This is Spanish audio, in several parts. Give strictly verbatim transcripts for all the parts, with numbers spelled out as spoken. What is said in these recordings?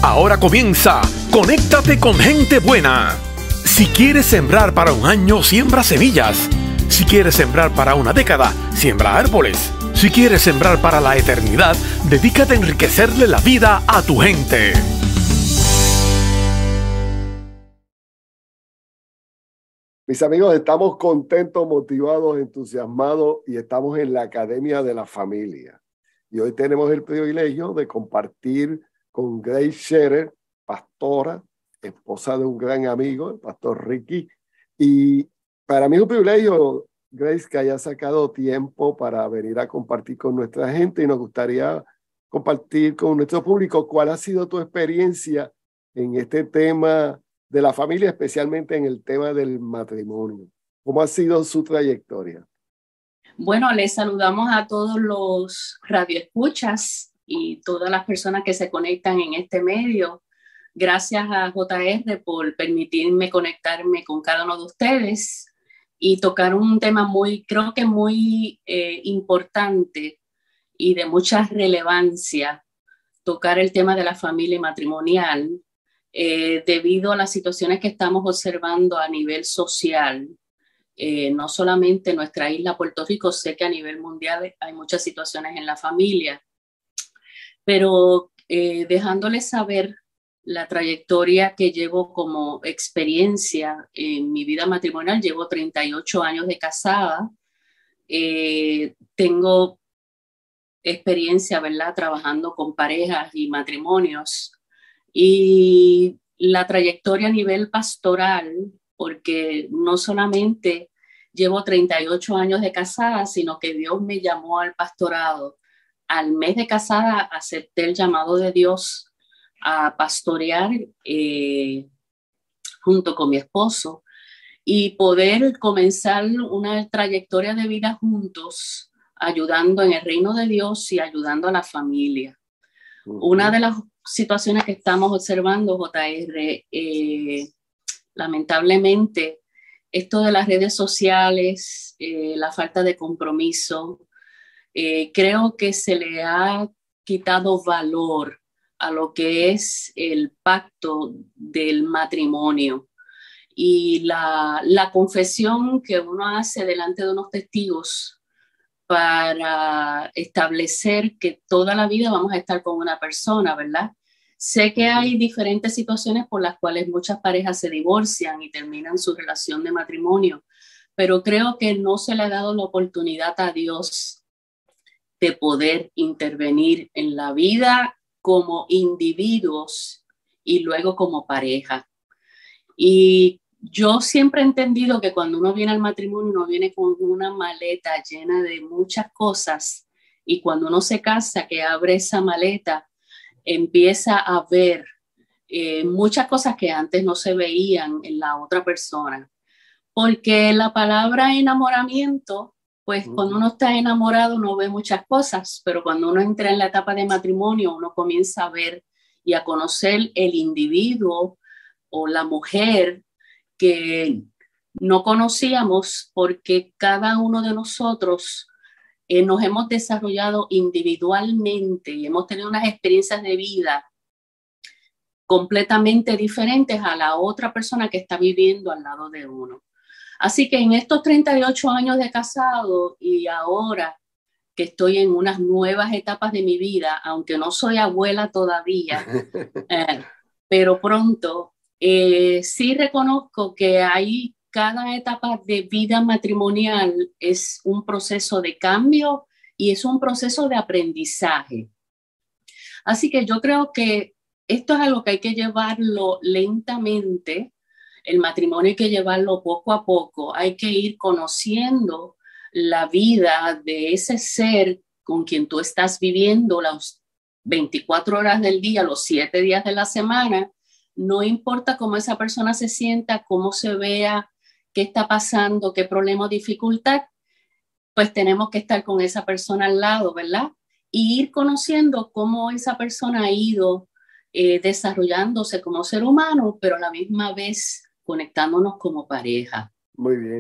Ahora comienza Conéctate con Gente Buena. Si quieres sembrar para un año, siembra semillas. Si quieres sembrar para una década, siembra árboles. Si quieres sembrar para la eternidad, dedícate a enriquecerle la vida a tu gente. Mis amigos, estamos contentos, motivados, entusiasmados y estamos en la Academia de la Familia. Y hoy tenemos el privilegio de compartir con Grace Scherer, pastora, esposa de un gran amigo, el pastor Ricky. Y para mí es un privilegio, Grace, que haya sacado tiempo para venir a compartir con nuestra gente, y nos gustaría compartir con nuestro público cuál ha sido tu experiencia en este tema de la familia, especialmente en el tema del matrimonio. ¿Cómo ha sido su trayectoria? Bueno, les saludamos a todos los radioescuchas y todas las personas que se conectan en este medio. Gracias a J R por permitirme conectarme con cada uno de ustedes y tocar un tema muy, creo que muy eh, importante y de mucha relevancia, tocar el tema de la familia matrimonial, eh, debido a las situaciones que estamos observando a nivel social. Eh, no solamente en nuestra isla Puerto Rico, sé que a nivel mundial hay muchas situaciones en la familia, pero eh, dejándoles saber la trayectoria que llevo como experiencia en mi vida matrimonial. Llevo treinta y ocho años de casada, eh, tengo experiencia, ¿verdad?, trabajando con parejas y matrimonios, y la trayectoria a nivel pastoral, porque no solamente llevo treinta y ocho años de casada, sino que Dios me llamó al pastorado. Al mes de casada acepté el llamado de Dios a pastorear eh, junto con mi esposo y poder comenzar una trayectoria de vida juntos, ayudando en el reino de Dios y ayudando a la familia. Uh-huh. Una de las situaciones que estamos observando, J R, eh, lamentablemente, esto de las redes sociales, eh, la falta de compromiso, eh, creo que se le ha quitado valor a lo que es el pacto del matrimonio y la, la confesión que uno hace delante de unos testigos para establecer que toda la vida vamos a estar con una persona, ¿verdad? Sé que hay diferentes situaciones por las cuales muchas parejas se divorcian y terminan su relación de matrimonio, pero creo que no se le ha dado la oportunidad a Dios de poder intervenir en la vida como individuos y luego como pareja. Y yo siempre he entendido que cuando uno viene al matrimonio, uno viene con una maleta llena de muchas cosas, y cuando uno se casa, que abre esa maleta, empieza a ver eh, muchas cosas que antes no se veían en la otra persona. Porque la palabra enamoramiento, pues uh-huh. cuando uno está enamorado uno ve muchas cosas, pero cuando uno entra en la etapa de matrimonio, uno comienza a ver y a conocer el individuo o la mujer que no conocíamos, porque cada uno de nosotros eh, nos hemos desarrollado individualmente y hemos tenido unas experiencias de vida completamente diferentes a la otra persona que está viviendo al lado de uno. Así que en estos treinta y ocho años de casado y ahora que estoy en unas nuevas etapas de mi vida, aunque no soy abuela todavía, eh, pero pronto, eh, sí reconozco que hay cada etapa de vida matrimonial es un proceso de cambio y es un proceso de aprendizaje. Así que yo creo que esto es algo que hay que llevarlo lentamente. El matrimonio hay que llevarlo poco a poco. Hay que ir conociendo la vida de ese ser con quien tú estás viviendo las veinticuatro horas del día, los siete días de la semana. No importa cómo esa persona se sienta, cómo se vea, qué está pasando, qué problema o dificultad, pues tenemos que estar con esa persona al lado, ¿verdad? Y ir conociendo cómo esa persona ha ido eh, desarrollándose como ser humano, pero a la misma vez conectándonos como pareja. Muy bien.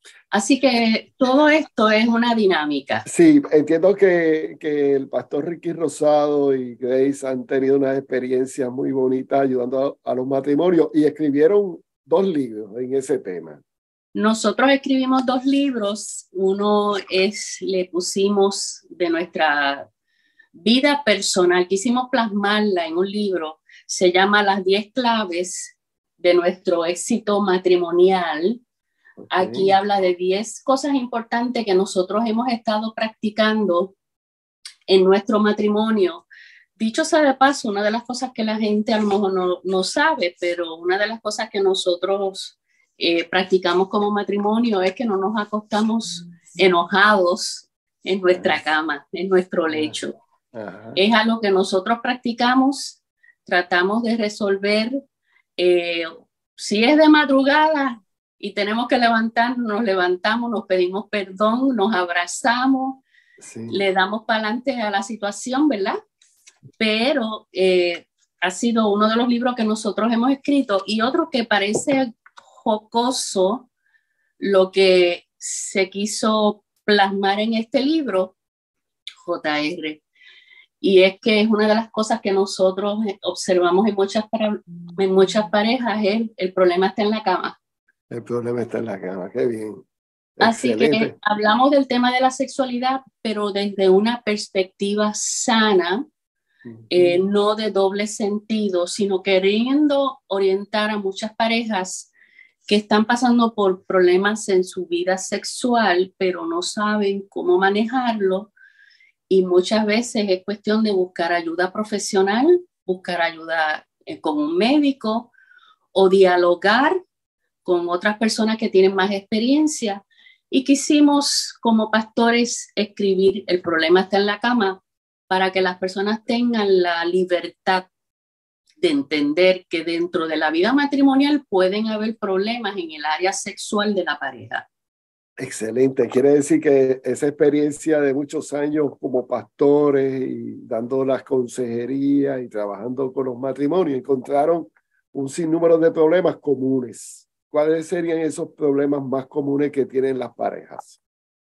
Así que todo esto es una dinámica. Sí, entiendo que, que el pastor Ricky Rosado y Grace han tenido unas experiencias muy bonitas ayudando a, a los matrimonios y escribieron dos libros en ese tema. Nosotros escribimos dos libros. Uno es, le pusimos de nuestra vida personal, quisimos plasmarla en un libro. Se llama Las diez claves de nuestro éxito matrimonial. Okay. Aquí habla de diez cosas importantes que nosotros hemos estado practicando en nuestro matrimonio. Dicho sea de paso, una de las cosas que la gente a lo mejor no, no sabe, pero una de las cosas que nosotros eh, practicamos como matrimonio es que no nos acostamos enojados en nuestra cama, en nuestro lecho. Ajá. Es algo que nosotros practicamos, tratamos de resolver. Eh, si es de madrugada y tenemos que levantarnos, nos levantamos, nos pedimos perdón, nos abrazamos, sí. Le damos para adelante a la situación, ¿verdad? Pero eh, ha sido uno de los libros que nosotros hemos escrito y otro que parece jocoso lo que se quiso plasmar en este libro, J R, y es que es una de las cosas que nosotros observamos en muchas, en muchas parejas, es el problema está en la cama. El problema está en la cama, qué bien. Así Excelente. que hablamos del tema de la sexualidad, pero desde una perspectiva sana, uh-huh. eh, no de doble sentido, sino queriendo orientar a muchas parejas que están pasando por problemas en su vida sexual, pero no saben cómo manejarlo. Y muchas veces es cuestión de buscar ayuda profesional, buscar ayuda eh, con un médico o dialogar con otras personas que tienen más experiencia. Y quisimos, como pastores, escribir El problema está en la cama para que las personas tengan la libertad de entender que dentro de la vida matrimonial pueden haber problemas en el área sexual de la pareja. Excelente. Quiere decir que esa experiencia de muchos años como pastores y dando las consejerías y trabajando con los matrimonios, encontraron un sinnúmero de problemas comunes. ¿Cuáles serían esos problemas más comunes que tienen las parejas?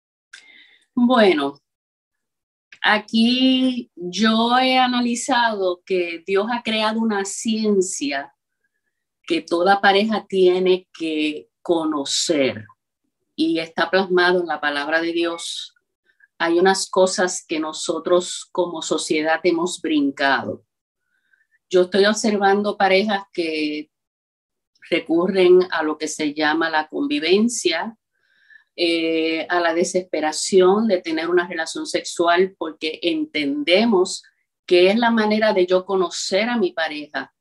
Bueno, aquí yo he analizado que Dios ha creado una ciencia que toda pareja tiene que conocer y está plasmado en la palabra de Dios. Hay unas cosas que nosotros como sociedad hemos brincado. Yo estoy observando parejas que recurren a lo que se llama la convivencia, eh, a la desesperación de tener una relación sexual porque entendemos que es la manera de yo conocer a mi pareja.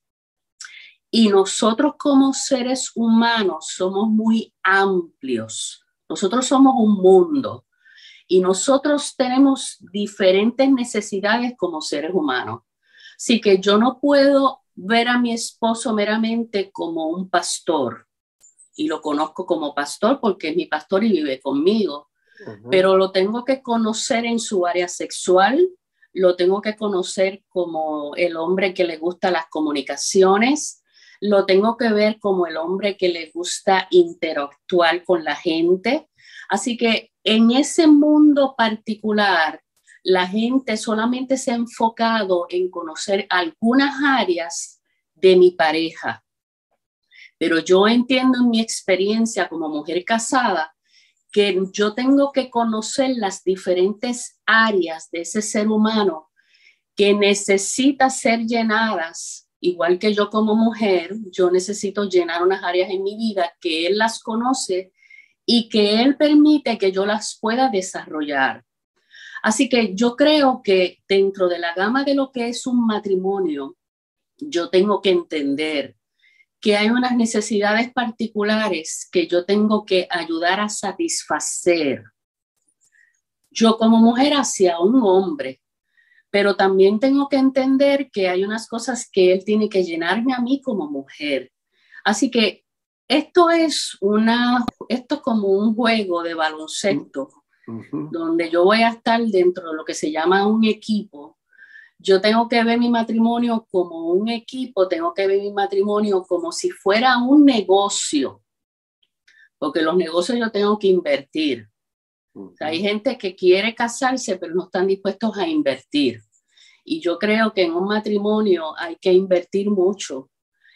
Y nosotros como seres humanos somos muy amplios. Nosotros somos un mundo y nosotros tenemos diferentes necesidades como seres humanos. Así que yo no puedo ver a mi esposo meramente como un pastor, y lo conozco como pastor porque es mi pastor y vive conmigo, uh-huh. pero lo tengo que conocer en su área sexual, lo tengo que conocer como el hombre que le gusta las comunicaciones, lo tengo que ver como el hombre que le gusta interactuar con la gente. Así que en ese mundo particular, la gente solamente se ha enfocado en conocer algunas áreas de mi pareja. Pero yo entiendo en mi experiencia como mujer casada que yo tengo que conocer las diferentes áreas de ese ser humano que necesita ser llenadas. Igual que yo como mujer, yo necesito llenar unas áreas en mi vida que él las conoce y que él permite que yo las pueda desarrollar. Así que yo creo que dentro de la gama de lo que es un matrimonio, yo tengo que entender que hay unas necesidades particulares que yo tengo que ayudar a satisfacer. Yo como mujer hacia un hombre, pero también tengo que entender que hay unas cosas que él tiene que llenarme a mí como mujer. Así que esto es una, esto es como un juego de baloncesto. Uh-huh. Donde yo voy a estar dentro de lo que se llama un equipo. Yo tengo que ver mi matrimonio como un equipo, tengo que ver mi matrimonio como si fuera un negocio, porque los negocios yo tengo que invertir. Uh-huh. O sea, hay gente que quiere casarse, pero no están dispuestos a invertir. Y yo creo que en un matrimonio hay que invertir mucho.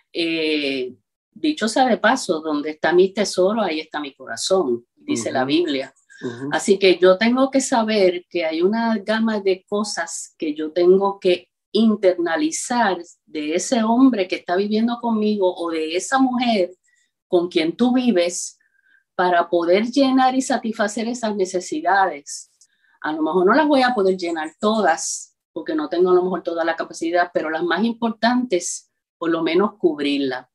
Eh, dicho sea de paso, donde está mi tesoro, ahí está mi corazón, dice uh-huh. la Biblia. Uh-huh. Así que yo tengo que saber que hay una gama de cosas que yo tengo que internalizar de ese hombre que está viviendo conmigo o de esa mujer con quien tú vives para poder llenar y satisfacer esas necesidades. A lo mejor no las voy a poder llenar todas porque no tengo a lo mejor toda la capacidad, pero las más importantes, por lo menos cubrirlas.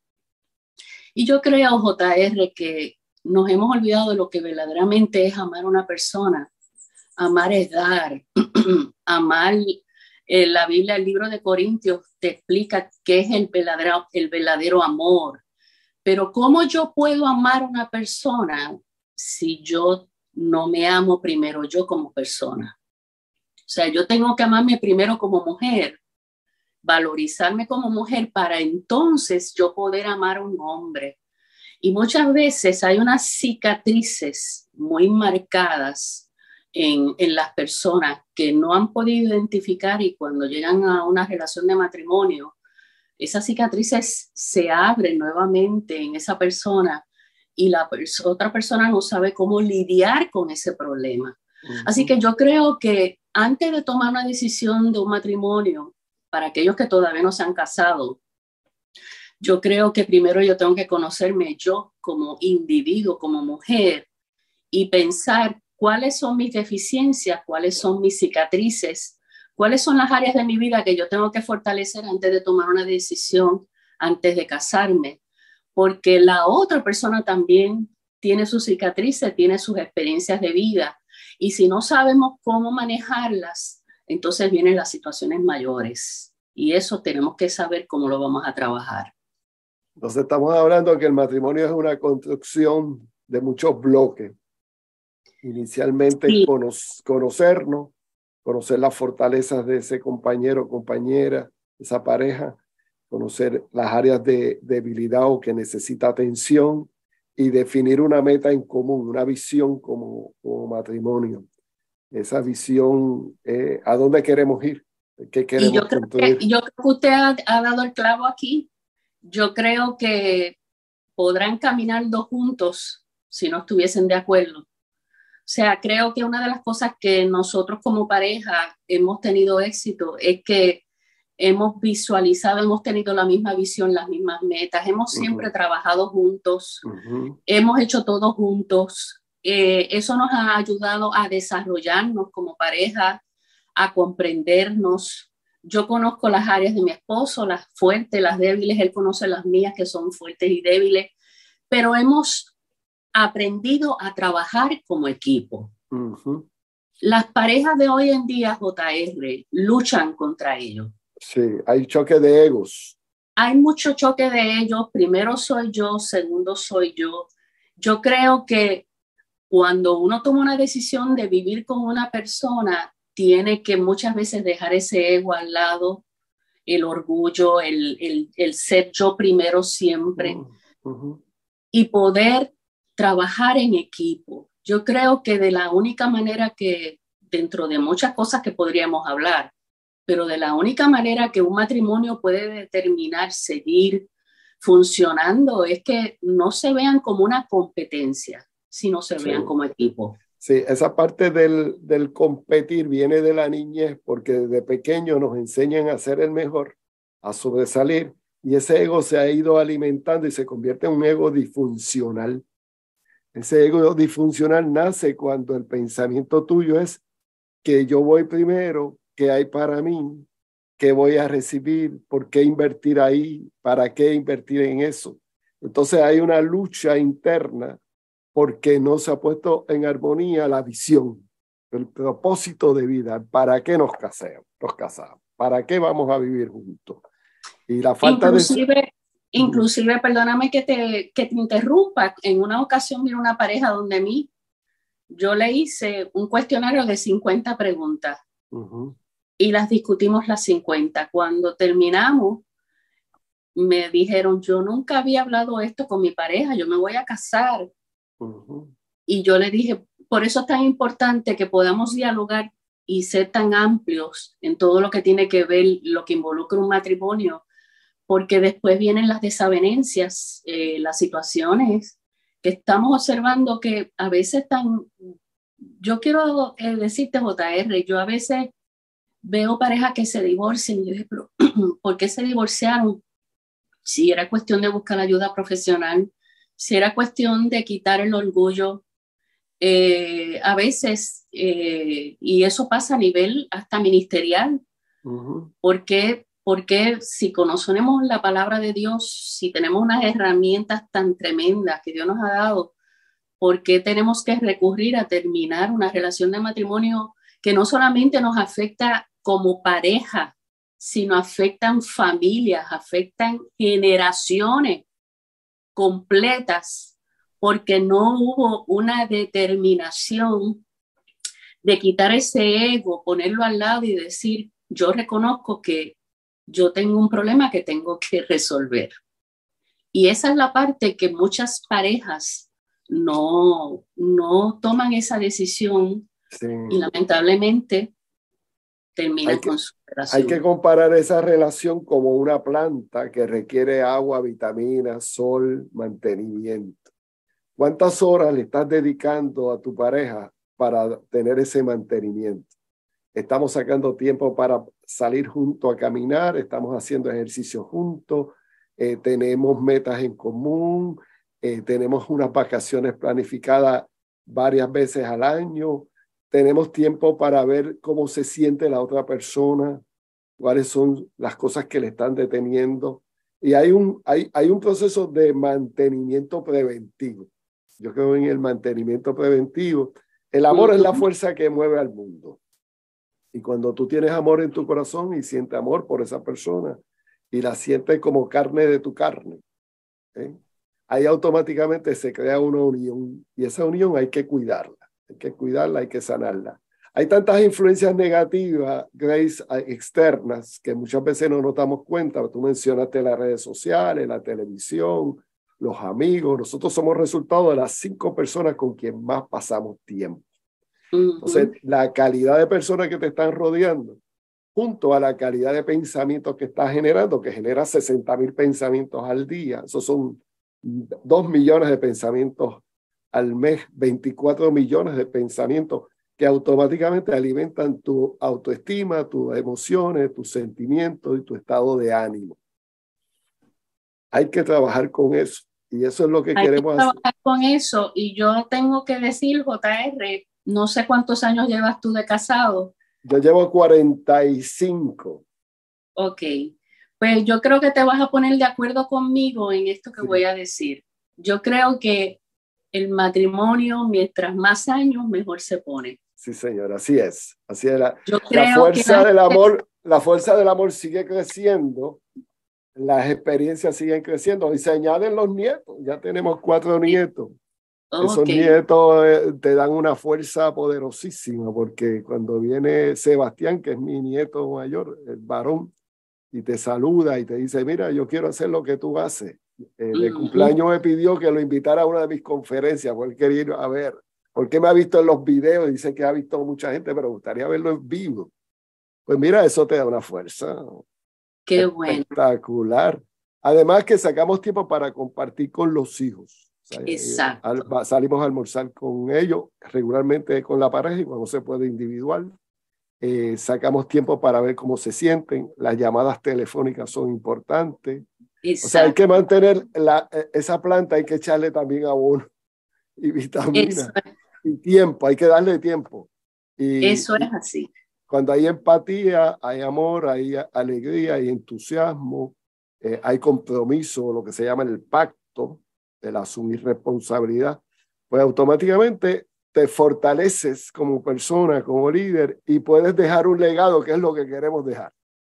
Y yo creo, J R, que nos hemos olvidado de lo que verdaderamente es amar a una persona. Amar es dar. Amar, eh, la Biblia, el libro de Corintios, te explica qué es el verdadero, el verdadero amor. Pero ¿cómo yo puedo amar a una persona si yo no me amo primero yo como persona? O sea, yo tengo que amarme primero como mujer, valorizarme como mujer para entonces yo poder amar a un hombre. Y muchas veces hay unas cicatrices muy marcadas en, en las personas que no han podido identificar, y cuando llegan a una relación de matrimonio, esas cicatrices se abren nuevamente en esa persona y la pers- otra persona no sabe cómo lidiar con ese problema. Uh-huh. Así que yo creo que antes de tomar una decisión de un matrimonio, para aquellos que todavía no se han casado, yo creo que primero yo tengo que conocerme yo como individuo, como mujer, y pensar cuáles son mis deficiencias, cuáles son mis cicatrices, cuáles son las áreas de mi vida que yo tengo que fortalecer antes de tomar una decisión, antes de casarme. Porque la otra persona también tiene sus cicatrices, tiene sus experiencias de vida. Y si no sabemos cómo manejarlas, entonces vienen las situaciones mayores. Y eso tenemos que saber cómo lo vamos a trabajar. Entonces estamos hablando que el matrimonio es una construcción de muchos bloques. Inicialmente sí. cono- conocernos, conocer las fortalezas de ese compañero o compañera, esa pareja, conocer las áreas de debilidad o que necesita atención y definir una meta en común, una visión como, como matrimonio. Esa visión, eh, ¿a dónde queremos ir? ¿Qué queremos y yo creo construir? Que, yo creo que usted ha, ha dado el clavo aquí. Yo creo que podrán caminar dos juntos si no estuviesen de acuerdo. O sea, creo que una de las cosas que nosotros como pareja hemos tenido éxito es que hemos visualizado, hemos tenido la misma visión, las mismas metas, hemos uh-huh. siempre trabajado juntos, uh-huh. hemos hecho todo juntos. Eh, eso nos ha ayudado a desarrollarnos como pareja, a comprendernos. Yo conozco las áreas de mi esposo, las fuertes, las débiles, él conoce las mías que son fuertes y débiles, pero hemos aprendido a trabajar como equipo. Uh-huh. Las parejas de hoy en día, J R, luchan contra ellos. Sí, hay choque de egos. Hay mucho choque de ellos. Primero soy yo, segundo soy yo. Yo creo que cuando uno toma una decisión de vivir con una persona, tiene que muchas veces dejar ese ego al lado, el orgullo, el, el, el ser yo primero siempre, uh-huh. y poder trabajar en equipo. Yo creo que de la única manera que, dentro de muchas cosas que podríamos hablar, pero de la única manera que un matrimonio puede determinar seguir funcionando es que no se vean como una competencia, sino se sí. vean como equipo. Sí, esa parte del, del competir viene de la niñez, porque desde pequeños nos enseñan a ser el mejor, a sobresalir, y ese ego se ha ido alimentando y se convierte en un ego disfuncional. Ese ego disfuncional nace cuando el pensamiento tuyo es que yo voy primero, qué hay para mí, qué voy a recibir, por qué invertir ahí, para qué invertir en eso. Entonces hay una lucha interna porque no se ha puesto en armonía la visión, el propósito de vida, para qué nos casamos, nos casamos, para qué vamos a vivir juntos. Y la falta inclusive, de... Inclusive, perdóname que te, que te interrumpa, en una ocasión vino una pareja donde mí, yo le hice un cuestionario de cincuenta preguntas. Uh-huh. Y las discutimos las cincuenta. Cuando terminamos, me dijeron, yo nunca había hablado esto con mi pareja, yo me voy a casar. Uh-huh. Y yo le dije, por eso es tan importante que podamos dialogar y ser tan amplios en todo lo que tiene que ver, lo que involucra un matrimonio, porque después vienen las desavenencias, eh, las situaciones que estamos observando que a veces están, yo quiero eh, decirte, J R, yo a veces veo parejas que se divorcian y yo digo, pero ¿por qué se divorciaron? Si era cuestión de buscar ayuda profesional, si era cuestión de quitar el orgullo, eh, a veces, eh, y eso pasa a nivel hasta ministerial, Uh-huh. porque, porque si conocemos la palabra de Dios, si tenemos unas herramientas tan tremendas que Dios nos ha dado, ¿por qué tenemos que recurrir a terminar una relación de matrimonio que no solamente nos afecta como pareja, sino afectan familias, afectan generaciones completas, porque no hubo una determinación de quitar ese ego, ponerlo al lado y decir, yo reconozco que yo tengo un problema que tengo que resolver. Y esa es la parte que muchas parejas no, no toman esa decisión, Sí. y lamentablemente terminan Hay que, con su relación. hay que comparar esa relación como una planta que requiere agua, vitaminas, sol, mantenimiento. ¿Cuántas horas le estás dedicando a tu pareja para tener ese mantenimiento? Estamos sacando tiempo para salir juntos a caminar, estamos haciendo ejercicio juntos, eh, tenemos metas en común, eh, tenemos unas vacaciones planificadas varias veces al año, tenemos tiempo para ver cómo se siente la otra persona, cuáles son las cosas que le están deteniendo. Y hay un, hay, hay un proceso de mantenimiento preventivo. Yo creo en el mantenimiento preventivo. El amor uh-huh. es la fuerza que mueve al mundo. Y cuando tú tienes amor en tu corazón y sientes amor por esa persona y la sientes como carne de tu carne, ¿eh? ahí automáticamente se crea una unión y esa unión hay que cuidarla, hay que cuidarla, hay que sanarla. Hay tantas influencias negativas, Grace, externas, que muchas veces no nos damos cuenta. Tú mencionaste las redes sociales, la televisión, los amigos. Nosotros somos resultado de las cinco personas con quien más pasamos tiempo. Uh-huh. Entonces, la calidad de personas que te están rodeando, junto a la calidad de pensamientos que estás generando, que genera sesenta mil pensamientos al día, esos son dos millones de pensamientos al mes, veinticuatro millones de pensamientos que automáticamente alimentan tu autoestima, tus emociones, tus sentimientos y tu estado de ánimo. Hay que trabajar con eso y eso es lo que Hay queremos que hacer. trabajar con eso y yo tengo que decir, J R, no sé cuántos años llevas tú de casado. Yo llevo cuarenta y cinco. Ok, pues yo creo que te vas a poner de acuerdo conmigo en esto que sí. voy a decir. Yo creo que el matrimonio, mientras más años, mejor se pone. Sí, señor, así es. Así es. La, yo la creo fuerza que del amor, la fuerza del amor sigue creciendo, las experiencias siguen creciendo y se añaden los nietos. Ya tenemos cuatro nietos. Okay. Esos nietos eh, te dan una fuerza poderosísima porque cuando viene Sebastián, que es mi nieto mayor, el varón, y te saluda y te dice, mira, yo quiero hacer lo que tú haces. Eh, de uh-huh. cumpleaños me pidió que lo invitara a una de mis conferencias, porque quería ir a ver, porque me ha visto en los videos, dice que ha visto mucha gente, pero me gustaría verlo en vivo. Pues mira, eso te da una fuerza. Qué bueno. Espectacular. Además que sacamos tiempo para compartir con los hijos. O sea, exacto. Eh, al, salimos a almorzar con ellos, regularmente con la pareja y cuando se puede individual. Eh, sacamos tiempo para ver cómo se sienten. Las llamadas telefónicas son importantes. Exacto. O sea, hay que mantener la, esa planta, hay que echarle también abono y vitaminas y tiempo, hay que darle tiempo. Y, Eso es así. Cuando hay empatía, hay amor, hay alegría, hay entusiasmo, eh, hay compromiso, lo que se llama el pacto, el asumir responsabilidad, pues automáticamente te fortaleces como persona, como líder y puedes dejar un legado, que es lo que queremos dejar.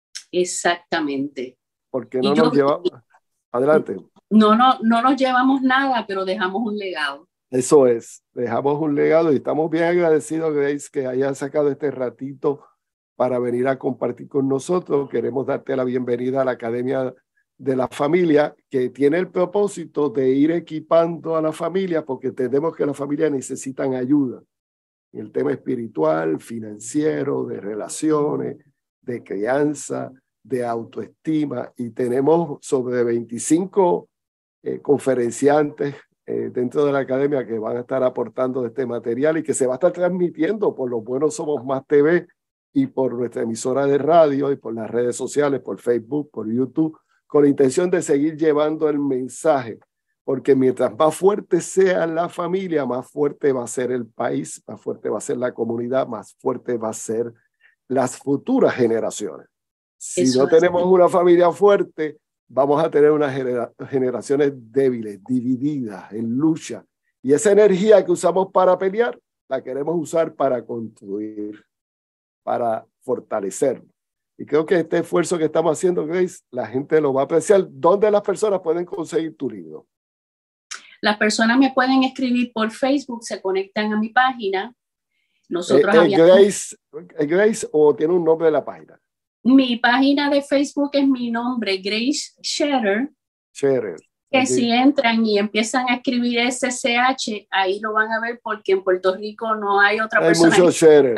Exactamente. Porque no nos llevamos... Adelante. No, no, no nos llevamos nada, pero dejamos un legado. Eso es, dejamos un legado y estamos bien agradecidos, Grace, que hayas sacado este ratito para venir a compartir con nosotros. Queremos darte la bienvenida a la Academia de la familia, que tiene el propósito de ir equipando a la familia, porque entendemos que las familias necesitan ayuda en el tema espiritual, financiero, de relaciones, de crianza, de autoestima, y tenemos sobre veinticinco eh, conferenciantes eh, dentro de la academia que van a estar aportando este material y que se va a estar transmitiendo por Los Buenos Somos Más T V y por nuestra emisora de radio y por las redes sociales, por Facebook, por YouTube, con la intención de seguir llevando el mensaje, porque mientras más fuerte sea la familia, más fuerte va a ser el país, más fuerte va a ser la comunidad, más fuerte va a ser las futuras generaciones. Si Eso no tenemos es. una familia fuerte, vamos a tener unas genera generaciones débiles, divididas, en lucha. Y esa energía que usamos para pelear, la queremos usar para construir, para fortalecer. Y creo que este esfuerzo que estamos haciendo, Grace, la gente lo va a apreciar. ¿Dónde las personas pueden conseguir tu libro? Las personas me pueden escribir por Facebook, se conectan a mi página. Nosotros eh, eh, habíamos... Grace, Grace, ¿o tiene un nombre de la página? Mi página de Facebook es mi nombre, Grace Scherer. Scherer. Que Okay. si entran y empiezan a escribir S C H, ahí lo van a ver, porque en Puerto Rico no hay otra hay persona. Hay mucho Scherer.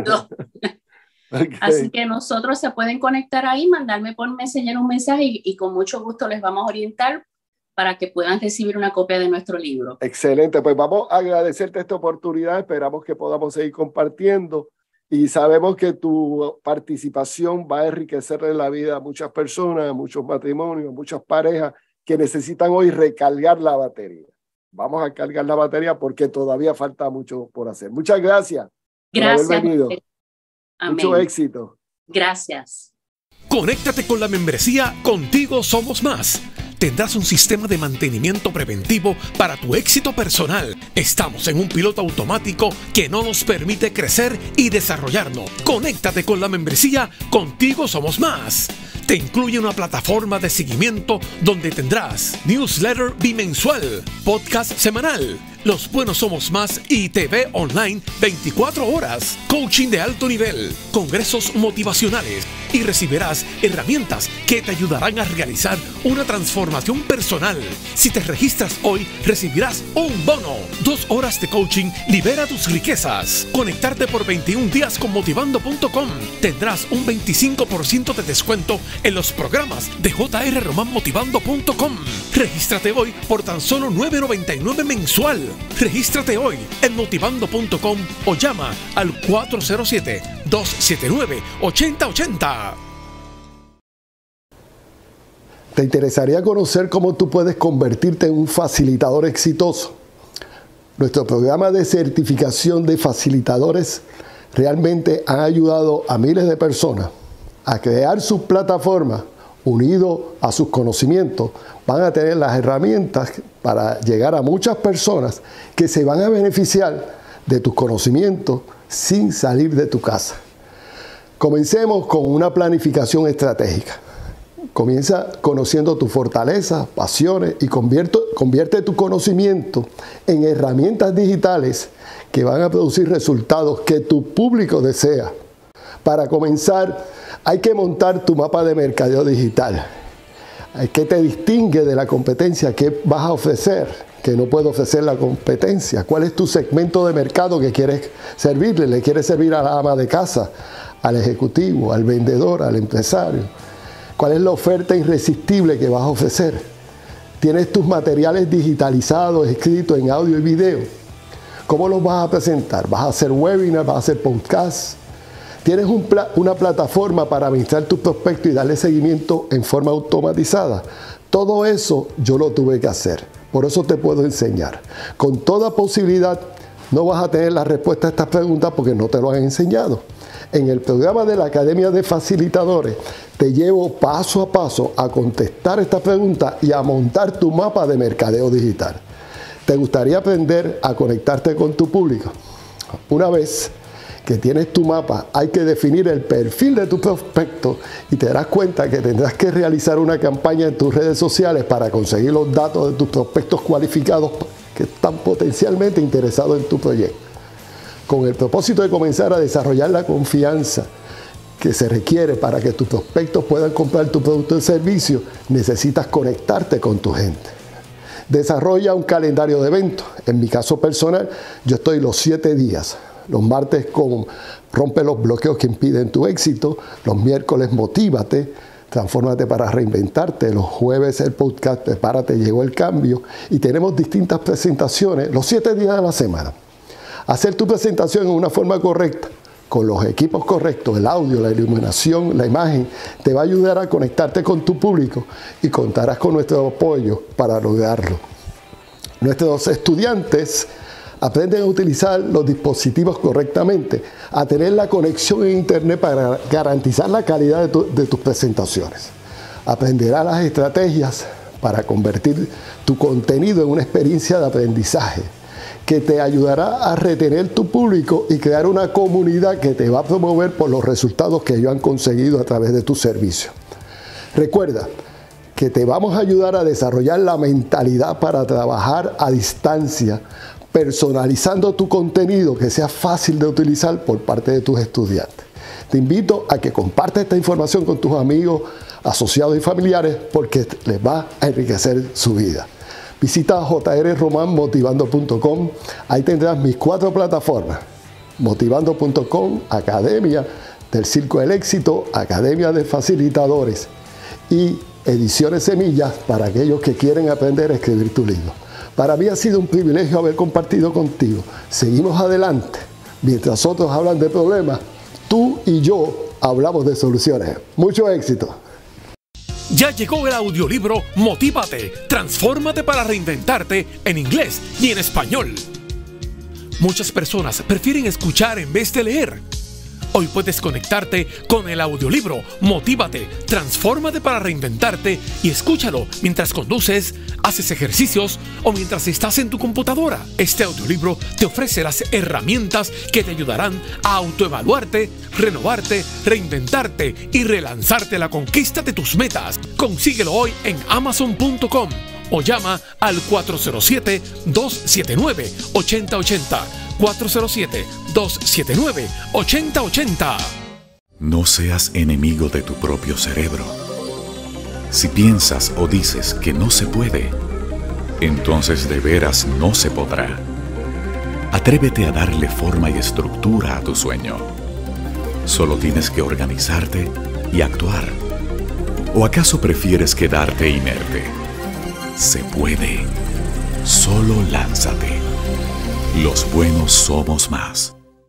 Okay. Así que nosotros se pueden conectar ahí, mandarme por Messenger un mensaje y, y con mucho gusto les vamos a orientar para que puedan recibir una copia de nuestro libro. Excelente, pues vamos a agradecerte esta oportunidad, esperamos que podamos seguir compartiendo y sabemos que tu participación va a enriquecerle la vida a muchas personas, a muchos matrimonios, a muchas parejas que necesitan hoy recargar la batería. Vamos a cargar la batería porque todavía falta mucho por hacer. Muchas gracias. Gracias. Por haber venido. Amén. Mucho éxito. Gracias. Conéctate con la membresía Contigo Somos Más. Tendrás un sistema de mantenimiento preventivo para tu éxito personal. Estamos en un piloto automático que no nos permite crecer y desarrollarnos. Conéctate con la membresía Contigo Somos Más. Te incluye una plataforma de seguimiento donde tendrás newsletter bimensual, podcast semanal, Los Buenos Somos Más y T V online veinticuatro horas, coaching de alto nivel, congresos motivacionales y recibirás herramientas que te ayudarán a realizar una transformación personal. Si te registras hoy, recibirás un bono, dos horas de coaching, libera tus riquezas. Conectarte por veintiún días con motivando punto com. Tendrás un veinticinco por ciento de descuento en los programas de J R Román motivando punto com. Regístrate hoy por tan solo nueve noventa y nueve mensual. Regístrate hoy en motivando punto com o llama al cuatro cero siete, dos siete nueve, ocho cero ocho cero. ¿Te interesaría conocer cómo tú puedes convertirte en un facilitador exitoso? Nuestro programa de certificación de facilitadores realmente ha ayudado a miles de personas a crear sus plataformas. Unido a sus conocimientos, van a tener las herramientas para llegar a muchas personas que se van a beneficiar de tus conocimientos sin salir de tu casa. Comencemos con una planificación estratégica. Comienza conociendo tus fortalezas, pasiones y convierte, convierte tu conocimiento en herramientas digitales que van a producir resultados que tu público desea. Para comenzar, hay que montar tu mapa de mercadeo digital. ¿Qué te distingue de la competencia? ¿Qué vas a ofrecer que no puede ofrecer la competencia? ¿Cuál es tu segmento de mercado que quieres servirle? ¿Le quieres servir a la ama de casa, al ejecutivo, al vendedor, al empresario? ¿Cuál es la oferta irresistible que vas a ofrecer? ¿Tienes tus materiales digitalizados, escritos en audio y video? ¿Cómo los vas a presentar? ¿Vas a hacer webinars? ¿Vas a hacer podcasts? ¿Tienes un pla una plataforma para administrar tus prospectos y darle seguimiento en forma automatizada? Todo eso yo lo tuve que hacer. Por eso te puedo enseñar. Con toda posibilidad no vas a tener la respuesta a estas preguntas porque no te lo han enseñado. En el programa de la Academia de Facilitadores te llevo paso a paso a contestar estas preguntas y a montar tu mapa de mercadeo digital. ¿Te gustaría aprender a conectarte con tu público? Una vez que tienes tu mapa, hay que definir el perfil de tu prospecto y te darás cuenta que tendrás que realizar una campaña en tus redes sociales para conseguir los datos de tus prospectos cualificados que están potencialmente interesados en tu proyecto. Con el propósito de comenzar a desarrollar la confianza que se requiere para que tus prospectos puedan comprar tu producto o servicio, necesitas conectarte con tu gente. Desarrolla un calendario de eventos. En mi caso personal, yo estoy los siete días. Los martes con rompe los bloqueos que impiden tu éxito. Los miércoles motívate, transfórmate para reinventarte. Los jueves el podcast Prepárate, llegó el cambio. Y tenemos distintas presentaciones los siete días de la semana. Hacer tu presentación en una forma correcta, con los equipos correctos, el audio, la iluminación, la imagen, te va a ayudar a conectarte con tu público y contarás con nuestro apoyo para lograrlo. Nuestros estudiantes aprenden a utilizar los dispositivos correctamente, a tener la conexión en internet para garantizar la calidad de, tu, de tus presentaciones. Aprenderá las estrategias para convertir tu contenido en una experiencia de aprendizaje que te ayudará a retener tu público y crear una comunidad que te va a promover por los resultados que ellos han conseguido a través de tu servicio. Recuerda que te vamos a ayudar a desarrollar la mentalidad para trabajar a distancia, personalizando tu contenido que sea fácil de utilizar por parte de tus estudiantes. Te invito a que compartas esta información con tus amigos, asociados y familiares porque les va a enriquecer su vida. Visita j r roman motivando punto com, ahí tendrás mis cuatro plataformas, motivando punto com, Academia del Circo del Éxito, Academia de Facilitadores y Ediciones Semillas para aquellos que quieren aprender a escribir tu libro. Para mí ha sido un privilegio haber compartido contigo. Seguimos adelante. Mientras otros hablan de problemas, tú y yo hablamos de soluciones. Mucho éxito. Ya llegó el audiolibro Motívate, transfórmate para reinventarte en inglés y en español. Muchas personas prefieren escuchar en vez de leer. Hoy puedes conectarte con el audiolibro Motívate, transfórmate para reinventarte y escúchalo mientras conduces, haces ejercicios o mientras estás en tu computadora. Este audiolibro te ofrece las herramientas que te ayudarán a autoevaluarte, renovarte, reinventarte y relanzarte a la conquista de tus metas. Consíguelo hoy en amazon punto com o llama al cuatro cero siete, dos siete nueve, ocho cero ocho cero. cuatro cero siete, dos siete nueve, ocho cero ocho cero. No seas enemigo de tu propio cerebro. Si piensas o dices que no se puede, entonces de veras no se podrá. Atrévete a darle forma y estructura a tu sueño. Solo tienes que organizarte y actuar. ¿O acaso prefieres quedarte inerte? Se puede. Solo lánzate. Los buenos somos más.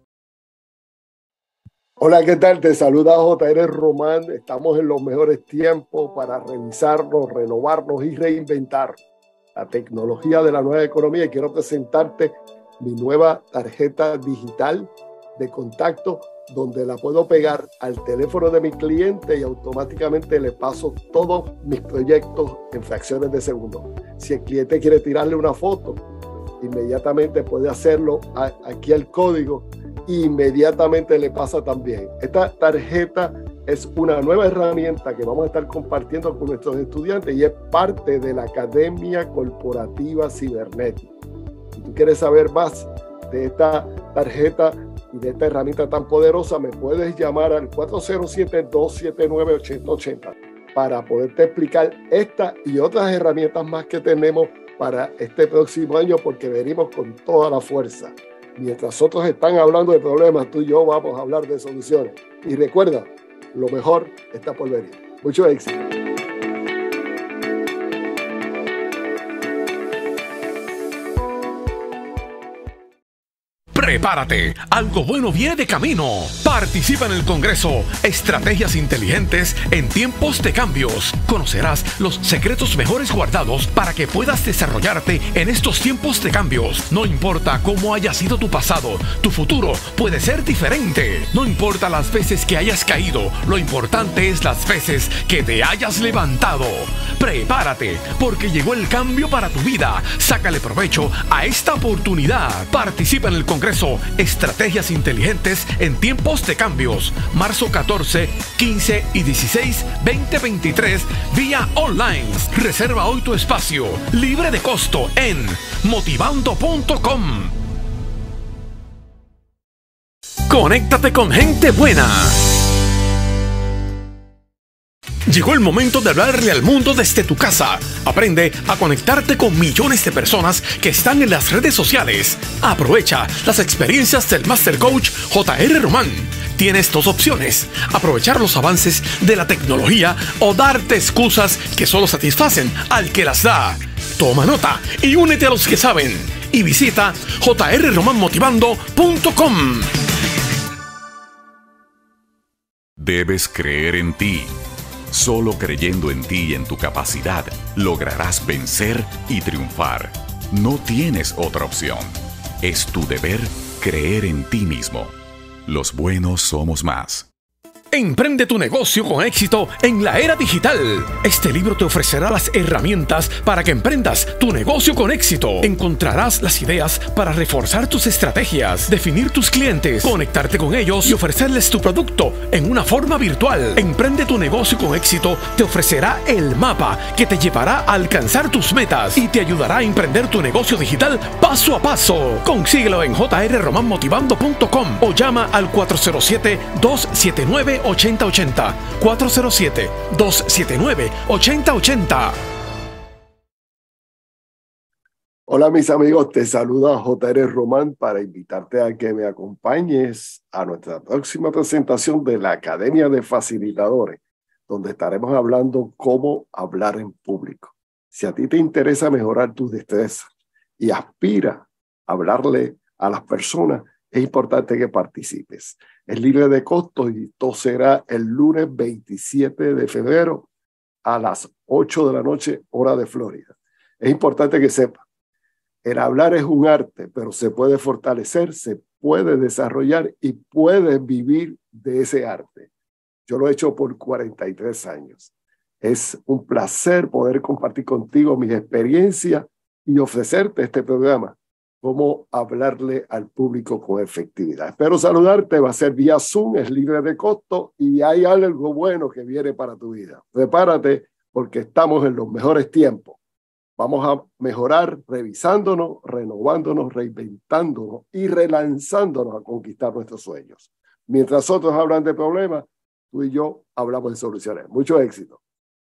Hola, ¿qué tal? Te saluda J R Román. Estamos en los mejores tiempos para revisarnos, renovarnos y reinventar la tecnología de la nueva economía. Y quiero presentarte mi nueva tarjeta digital de contacto, donde la puedo pegar al teléfono de mi cliente y automáticamente le paso todos mis proyectos en fracciones de segundos. Si el cliente quiere tirarle una foto, inmediatamente puede hacerlo aquí al código e inmediatamente le pasa también. Esta tarjeta es una nueva herramienta que vamos a estar compartiendo con nuestros estudiantes y es parte de la Academia Corporativa Cibernética. Si tú quieres saber más de esta tarjeta y de esta herramienta tan poderosa, me puedes llamar al cuatro cero siete, dos siete nueve, ocho cero ocho cero para poderte explicar esta y otras herramientas más que tenemos para este próximo año, porque venimos con toda la fuerza. Mientras otros están hablando de problemas, tú y yo vamos a hablar de soluciones. Y recuerda, lo mejor está por venir. Mucho éxito. Prepárate, algo bueno viene de camino. Participa en el Congreso Estrategias Inteligentes en Tiempos de Cambios. Conocerás los secretos mejores guardados para que puedas desarrollarte en estos tiempos de cambios. No importa cómo haya sido tu pasado, tu futuro puede ser diferente. No importa las veces que hayas caído, lo importante es las veces que te hayas levantado. Prepárate, porque llegó el cambio para tu vida. Sácale provecho a esta oportunidad. Participa en el Congreso Estrategias Inteligentes en Tiempos de Cambios, marzo catorce, quince y dieciséis, veinte veintitrés, vía online. Reserva hoy tu espacio, libre de costo, en motivando punto com. Conéctate con gente buena. Llegó el momento de hablarle al mundo desde tu casa. Aprende a conectarte con millones de personas que están en las redes sociales. Aprovecha las experiencias del Master Coach J R Román. Tienes dos opciones: aprovechar los avances de la tecnología o darte excusas que solo satisfacen al que las da. Toma nota y únete a los que saben. Y visita j r roman motivando punto com. Debes creer en ti. Solo creyendo en ti y en tu capacidad, lograrás vencer y triunfar. No tienes otra opción. Es tu deber creer en ti mismo. Los buenos somos más. Emprende tu negocio con éxito en la era digital. Este libro te ofrecerá las herramientas para que emprendas tu negocio con éxito. Encontrarás las ideas para reforzar tus estrategias, definir tus clientes, conectarte con ellos y ofrecerles tu producto en una forma virtual. Emprende tu negocio con éxito te ofrecerá el mapa que te llevará a alcanzar tus metas y te ayudará a emprender tu negocio digital paso a paso. Consíguelo en j r roman motivando punto com o llama al cuatro cero siete, dos siete nueve, ocho cero ocho cero. cuatro cero siete, dos siete nueve, ocho cero ocho cero. Hola mis amigos, te saluda J R Román para invitarte a que me acompañes a nuestra próxima presentación de la Academia de Facilitadores, donde estaremos hablando cómo hablar en público. Si a ti te interesa mejorar tus destrezas y aspira a hablarle a las personas, es importante que participes. Es libre de costo y esto será el lunes veintisiete de febrero a las ocho de la noche, hora de Florida. Es importante que sepas, el hablar es un arte, pero se puede fortalecer, se puede desarrollar y puedes vivir de ese arte. Yo lo he hecho por cuarenta y tres años. Es un placer poder compartir contigo mis experiencias y ofrecerte este programa. Cómo hablarle al público con efectividad. Espero saludarte, va a ser vía Zoom, es libre de costo y hay algo bueno que viene para tu vida. Prepárate porque estamos en los mejores tiempos. Vamos a mejorar revisándonos, renovándonos, reinventándonos y relanzándonos a conquistar nuestros sueños. Mientras otros hablan de problemas, tú y yo hablamos de soluciones. Mucho éxito.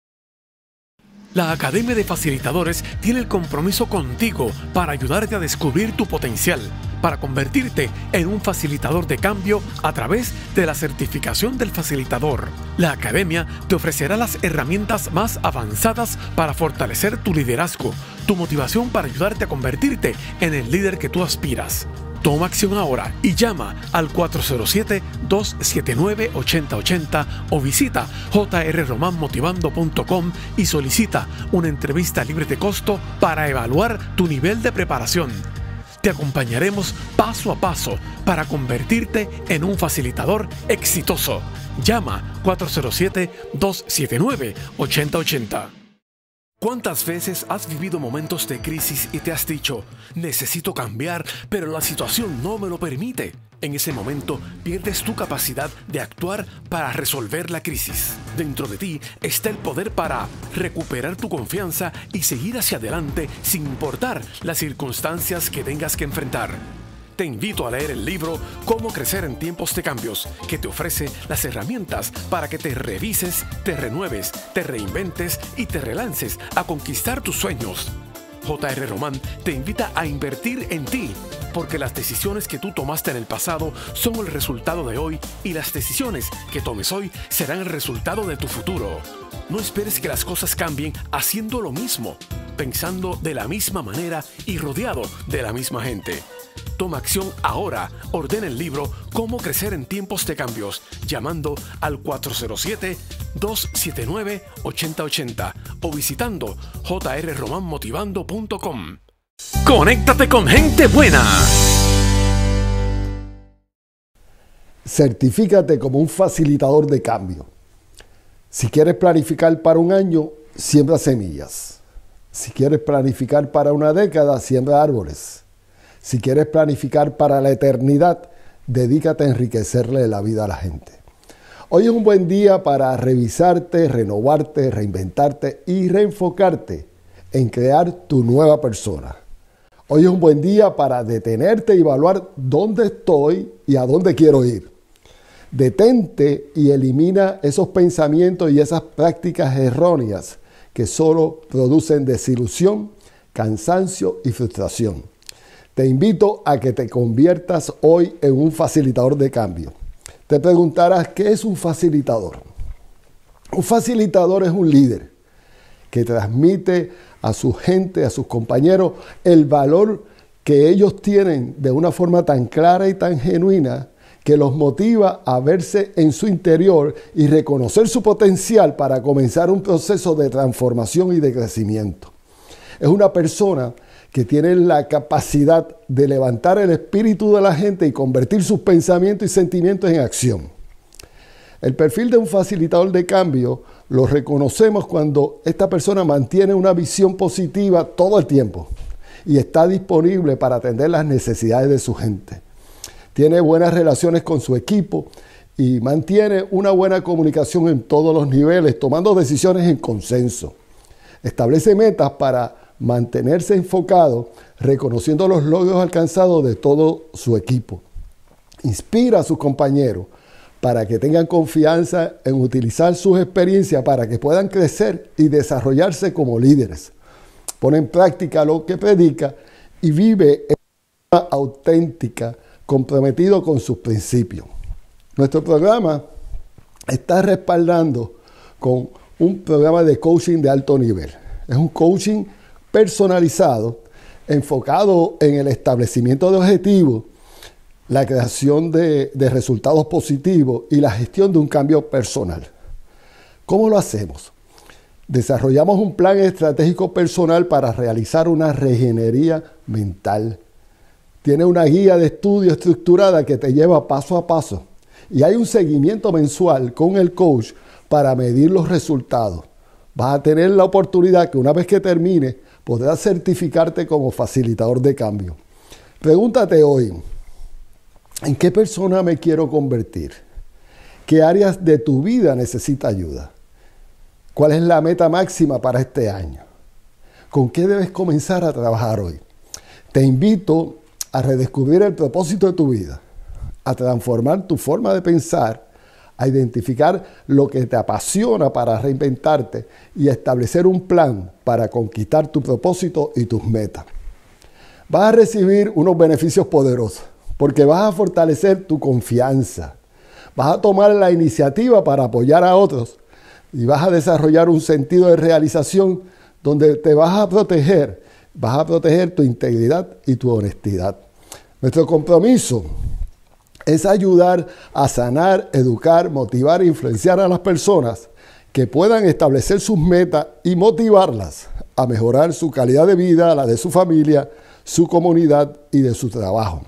La Academia de Facilitadores tiene el compromiso contigo para ayudarte a descubrir tu potencial, para convertirte en un facilitador de cambio a través de la certificación del facilitador. La Academia te ofrecerá las herramientas más avanzadas para fortalecer tu liderazgo, tu motivación para ayudarte a convertirte en el líder que tú aspiras. Toma acción ahora y llama al cuatro cero siete, dos siete nueve, ocho cero ocho cero o visita j r roman motivando punto com y solicita una entrevista libre de costo para evaluar tu nivel de preparación. Te acompañaremos paso a paso para convertirte en un facilitador exitoso. Llama cuatro cero siete, dos siete nueve, ocho cero ocho cero. ¿Cuántas veces has vivido momentos de crisis y te has dicho, necesito cambiar, pero la situación no me lo permite? En ese momento pierdes tu capacidad de actuar para resolver la crisis. Dentro de ti está el poder para recuperar tu confianza y seguir hacia adelante sin importar las circunstancias que tengas que enfrentar. Te invito a leer el libro Cómo crecer en tiempos de cambios, que te ofrece las herramientas para que te revises, te renueves, te reinventes y te relances a conquistar tus sueños. J R Román te invita a invertir en ti, porque las decisiones que tú tomaste en el pasado son el resultado de hoy y las decisiones que tomes hoy serán el resultado de tu futuro. No esperes que las cosas cambien haciendo lo mismo, pensando de la misma manera y rodeado de la misma gente. Toma acción ahora. Ordena el libro Cómo crecer en tiempos de cambios llamando al cuatro cero siete, dos siete nueve, ocho cero ocho cero o visitando j r roman motivando punto com. Conéctate con gente buena. Certifícate como un facilitador de cambio. Si quieres planificar para un año, siembra semillas. Si quieres planificar para una década, siembra árboles. Si quieres planificar para la eternidad, dedícate a enriquecerle la vida a la gente. Hoy es un buen día para revisarte, renovarte, reinventarte y reenfocarte en crear tu nueva persona. Hoy es un buen día para detenerte y evaluar dónde estoy y a dónde quiero ir. Detente y elimina esos pensamientos y esas prácticas erróneas que solo producen desilusión, cansancio y frustración. Te invito a que te conviertas hoy en un facilitador de cambio. Te preguntarás, ¿qué es un facilitador? Un facilitador es un líder que transmite a su gente, a sus compañeros, el valor que ellos tienen de una forma tan clara y tan genuina que los motiva a verse en su interior y reconocer su potencial para comenzar un proceso de transformación y de crecimiento. Es una persona que tiene la capacidad de levantar el espíritu de la gente y convertir sus pensamientos y sentimientos en acción. El perfil de un facilitador de cambio lo reconocemos cuando esta persona mantiene una visión positiva todo el tiempo y está disponible para atender las necesidades de su gente. Tiene buenas relaciones con su equipo y mantiene una buena comunicación en todos los niveles, tomando decisiones en consenso. Establece metas para mantenerse enfocado, reconociendo los logros alcanzados de todo su equipo. Inspira a sus compañeros para que tengan confianza en utilizar sus experiencias para que puedan crecer y desarrollarse como líderes. Pone en práctica lo que predica y vive en una auténtica, comprometido con sus principios. Nuestro programa está respaldando con un programa de coaching de alto nivel. Es un coaching personalizado, enfocado en el establecimiento de objetivos, la creación de, de resultados positivos y la gestión de un cambio personal. ¿Cómo lo hacemos? Desarrollamos un plan estratégico personal para realizar una regenería mental. Tiene una guía de estudio estructurada que te lleva paso a paso. Y hay un seguimiento mensual con el coach para medir los resultados. Vas a tener la oportunidad que una vez que termine, podrás certificarte como facilitador de cambio. Pregúntate hoy, ¿en qué persona me quiero convertir? ¿Qué áreas de tu vida necesita ayuda? ¿Cuál es la meta máxima para este año? ¿Con qué debes comenzar a trabajar hoy? Te invito a redescubrir el propósito de tu vida, a transformar tu forma de pensar, a identificar lo que te apasiona para reinventarte y a establecer un plan para conquistar tu propósito y tus metas. Vas a recibir unos beneficios poderosos porque vas a fortalecer tu confianza, vas a tomar la iniciativa para apoyar a otros y vas a desarrollar un sentido de realización donde te vas a proteger, vas a proteger tu integridad y tu honestidad. Nuestro compromiso es ayudar a sanar, educar, motivar e influenciar a las personas que puedan establecer sus metas y motivarlas a mejorar su calidad de vida, la de su familia, su comunidad y de su trabajo.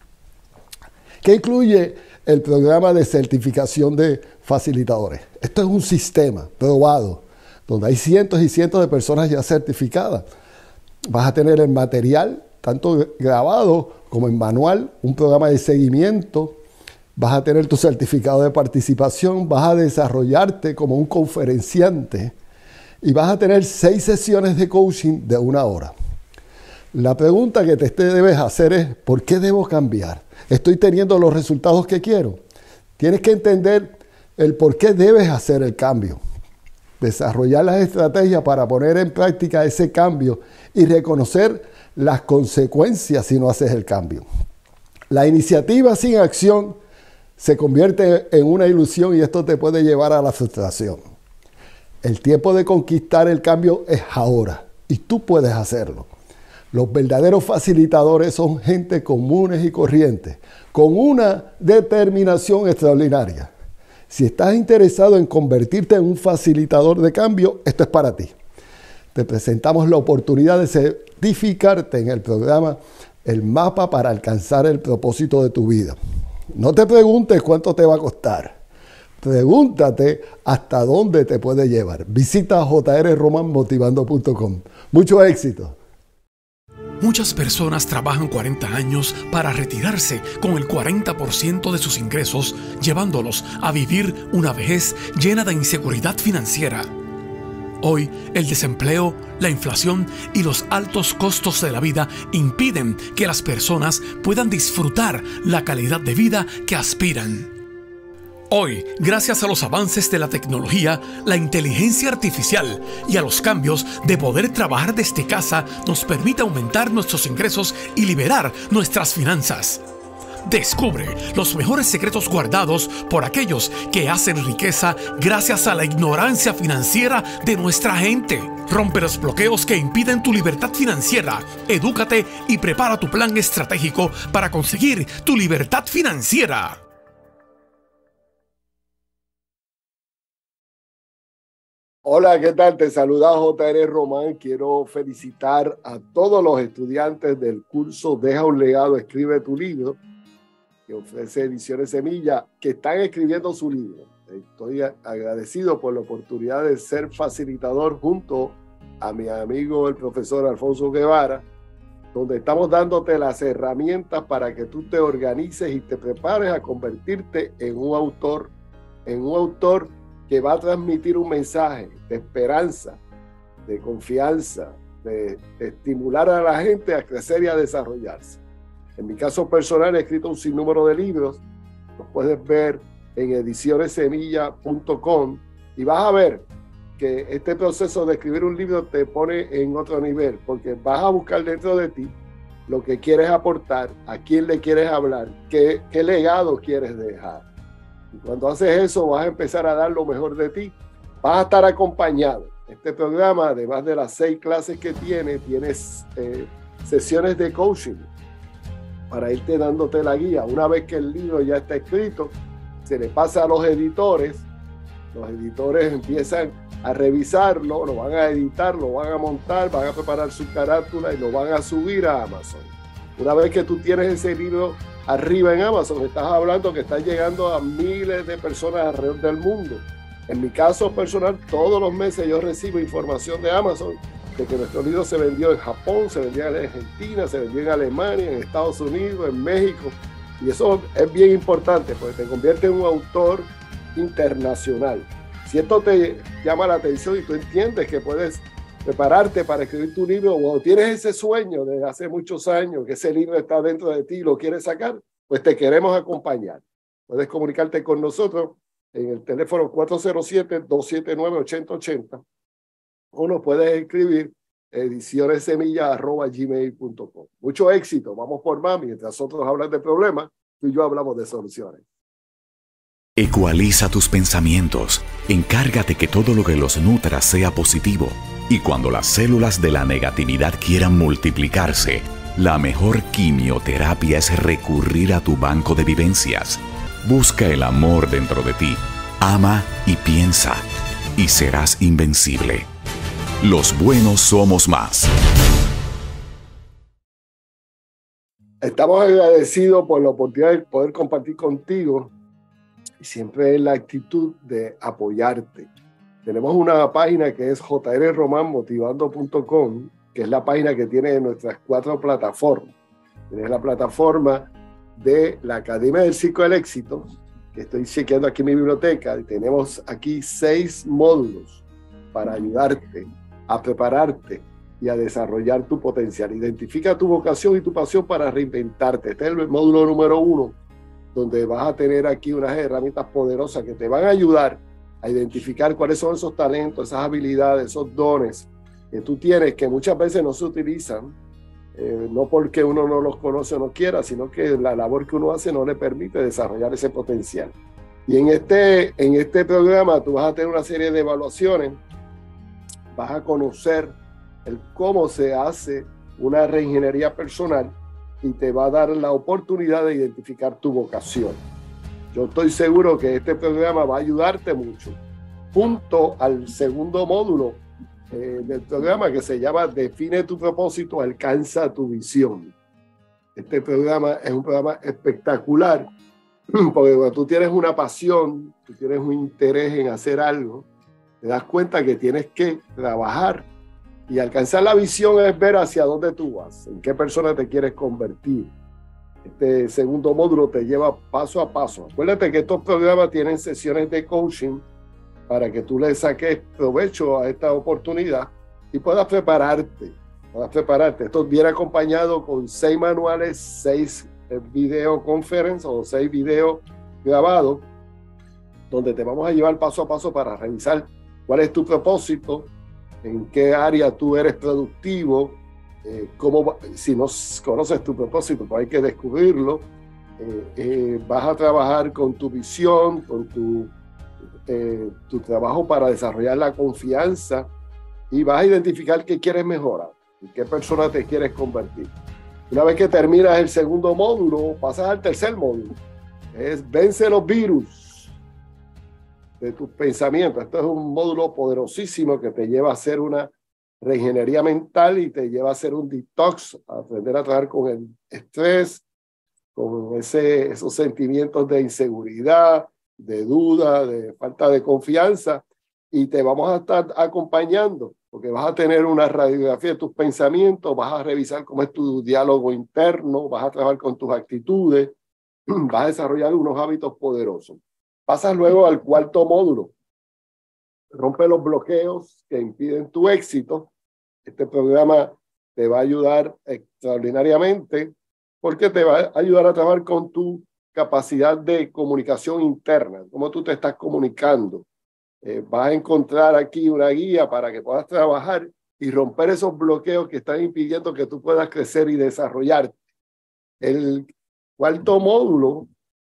¿Qué incluye el programa de certificación de facilitadores? Esto es un sistema probado, donde hay cientos y cientos de personas ya certificadas. Vas a tener el material, tanto grabado como en manual, un programa de seguimiento, vas a tener tu certificado de participación, vas a desarrollarte como un conferenciante y vas a tener seis sesiones de coaching de una hora. La pregunta que te debes hacer es, ¿por qué debo cambiar? ¿Estoy teniendo los resultados que quiero? Tienes que entender el por qué debes hacer el cambio. Desarrollar las estrategias para poner en práctica ese cambio y reconocer las consecuencias si no haces el cambio. La iniciativa sin acción se convierte en una ilusión y esto te puede llevar a la frustración. El tiempo de conquistar el cambio es ahora y tú puedes hacerlo. Los verdaderos facilitadores son gente comunes y corrientes, con una determinación extraordinaria. Si estás interesado en convertirte en un facilitador de cambio, esto es para ti. Te presentamos la oportunidad de certificarte en el programa El Mapa para alcanzar el propósito de tu vida. No te preguntes cuánto te va a costar. Pregúntate hasta dónde te puede llevar. Visita j r roman motivando punto com. Mucho éxito. Muchas personas trabajan cuarenta años para retirarse con el cuarenta por ciento de sus ingresos, llevándolos a vivir una vejez llena de inseguridad financiera. Hoy, el desempleo, la inflación y los altos costos de la vida impiden que las personas puedan disfrutar la calidad de vida que aspiran. Hoy, gracias a los avances de la tecnología, la inteligencia artificial y a los cambios de poder trabajar desde casa, nos permite aumentar nuestros ingresos y liberar nuestras finanzas. Descubre los mejores secretos guardados por aquellos que hacen riqueza gracias a la ignorancia financiera de nuestra gente. Rompe los bloqueos que impiden tu libertad financiera. Edúcate y prepara tu plan estratégico para conseguir tu libertad financiera. Hola, ¿qué tal? Te saluda J R Román. Quiero felicitar a todos los estudiantes del curso Deja un legado, escribe tu libro, que ofrece Ediciones Semilla, que están escribiendo su libro. Estoy agradecido por la oportunidad de ser facilitador junto a mi amigo el profesor Alfonso Guevara, donde estamos dándote las herramientas para que tú te organices y te prepares a convertirte en un autor, en un autor que va a transmitir un mensaje de esperanza, de confianza, de, de estimular a la gente a crecer y a desarrollarse. En mi caso personal he escrito un sinnúmero de libros, los puedes ver en ediciones semilla punto com y vas a ver que este proceso de escribir un libro te pone en otro nivel, porque vas a buscar dentro de ti lo que quieres aportar, a quién le quieres hablar, qué, qué legado quieres dejar. Y cuando haces eso vas a empezar a dar lo mejor de ti. Vas a estar acompañado. Este programa, además de las seis clases que tiene, tienes eh, sesiones de coaching para irte dándote la guía. Una vez que el libro ya está escrito, se le pasa a los editores. Los editores empiezan a revisarlo, lo van a editar, lo van a montar, van a preparar su carátula y lo van a subir a Amazon. Una vez que tú tienes ese libro arriba en Amazon, estás hablando que está llegando a miles de personas alrededor del mundo. En mi caso personal, todos los meses yo recibo información de Amazon de que nuestro libro se vendió en Japón, se vendió en Argentina, se vendió en Alemania, en Estados Unidos, en México. Y eso es bien importante porque te convierte en un autor internacional. Si esto te llama la atención y tú entiendes que puedes prepararte para escribir tu libro o tienes ese sueño de hace muchos años que ese libro está dentro de ti y lo quieres sacar, pues te queremos acompañar. Puedes comunicarte con nosotros en el teléfono cuatro cero siete, dos siete nueve, ocho cero ocho cero o nos puedes escribir ediciones semilla arroba gmail punto com. Mucho éxito, vamos por más. Mientras otros hablan de problemas, tú y yo hablamos de soluciones. Ecualiza tus pensamientos, encárgate que todo lo que los nutra sea positivo. Y cuando las células de la negatividad quieran multiplicarse, la mejor quimioterapia es recurrir a tu banco de vivencias. Busca el amor dentro de ti, ama y piensa, y serás invencible. Los buenos somos más. Estamos agradecidos por la oportunidad de poder compartir contigo y siempre la actitud de apoyarte. Tenemos una página que es j r roman motivando punto com, que es la página que tiene nuestras cuatro plataformas. Tienes la plataforma de la Academia del Circo del Éxito, que estoy chequeando aquí en mi biblioteca, y tenemos aquí seis módulos para ayudarte a prepararte y a desarrollar tu potencial. Identifica tu vocación y tu pasión para reinventarte. Este es el módulo número uno, donde vas a tener aquí unas herramientas poderosas que te van a ayudar a identificar cuáles son esos talentos, esas habilidades, esos dones que tú tienes, que muchas veces no se utilizan, eh, no porque uno no los conoce o no quiera, sino que la labor que uno hace no le permite desarrollar ese potencial. Y en este, en este programa tú vas a tener una serie de evaluaciones, vas a conocer el cómo se hace una reingeniería personal y te va a dar la oportunidad de identificar tu vocación. Yo estoy seguro que este programa va a ayudarte mucho, junto al segundo módulo eh, del programa que se llama Define tu propósito, alcanza tu visión. Este programa es un programa espectacular, porque cuando tú tienes una pasión, tú tienes un interés en hacer algo, te das cuenta que tienes que trabajar. Y alcanzar la visión es ver hacia dónde tú vas, en qué persona te quieres convertir. Este segundo módulo te lleva paso a paso. Acuérdate que estos programas tienen sesiones de coaching para que tú le saques provecho a esta oportunidad y puedas prepararte. Puedas prepararte. Esto viene acompañado con seis manuales, seis videoconferencias o seis videos grabados donde te vamos a llevar paso a paso para revisar cuál es tu propósito, en qué área tú eres productivo, eh, cómo, si no conoces tu propósito, pues hay que descubrirlo. Eh, eh, vas a trabajar con tu visión, con tu, eh, tu trabajo para desarrollar la confianza y vas a identificar qué quieres mejorar, en qué persona te quieres convertir. Una vez que terminas el segundo módulo, pasas al tercer módulo. Es vence los virus de tus pensamientos. Esto es un módulo poderosísimo que te lleva a hacer una reingeniería mental y te lleva a hacer un detox, a aprender a trabajar con el estrés, con ese, esos sentimientos de inseguridad, de duda, de falta de confianza, y te vamos a estar acompañando, porque vas a tener una radiografía de tus pensamientos, vas a revisar cómo es tu diálogo interno, vas a trabajar con tus actitudes, vas a desarrollar unos hábitos poderosos. Pasas luego al cuarto módulo. Rompe los bloqueos que impiden tu éxito. Este programa te va a ayudar extraordinariamente porque te va a ayudar a trabajar con tu capacidad de comunicación interna, cómo tú te estás comunicando. Eh, vas a encontrar aquí una guía para que puedas trabajar y romper esos bloqueos que están impidiendo que tú puedas crecer y desarrollarte. El cuarto módulo,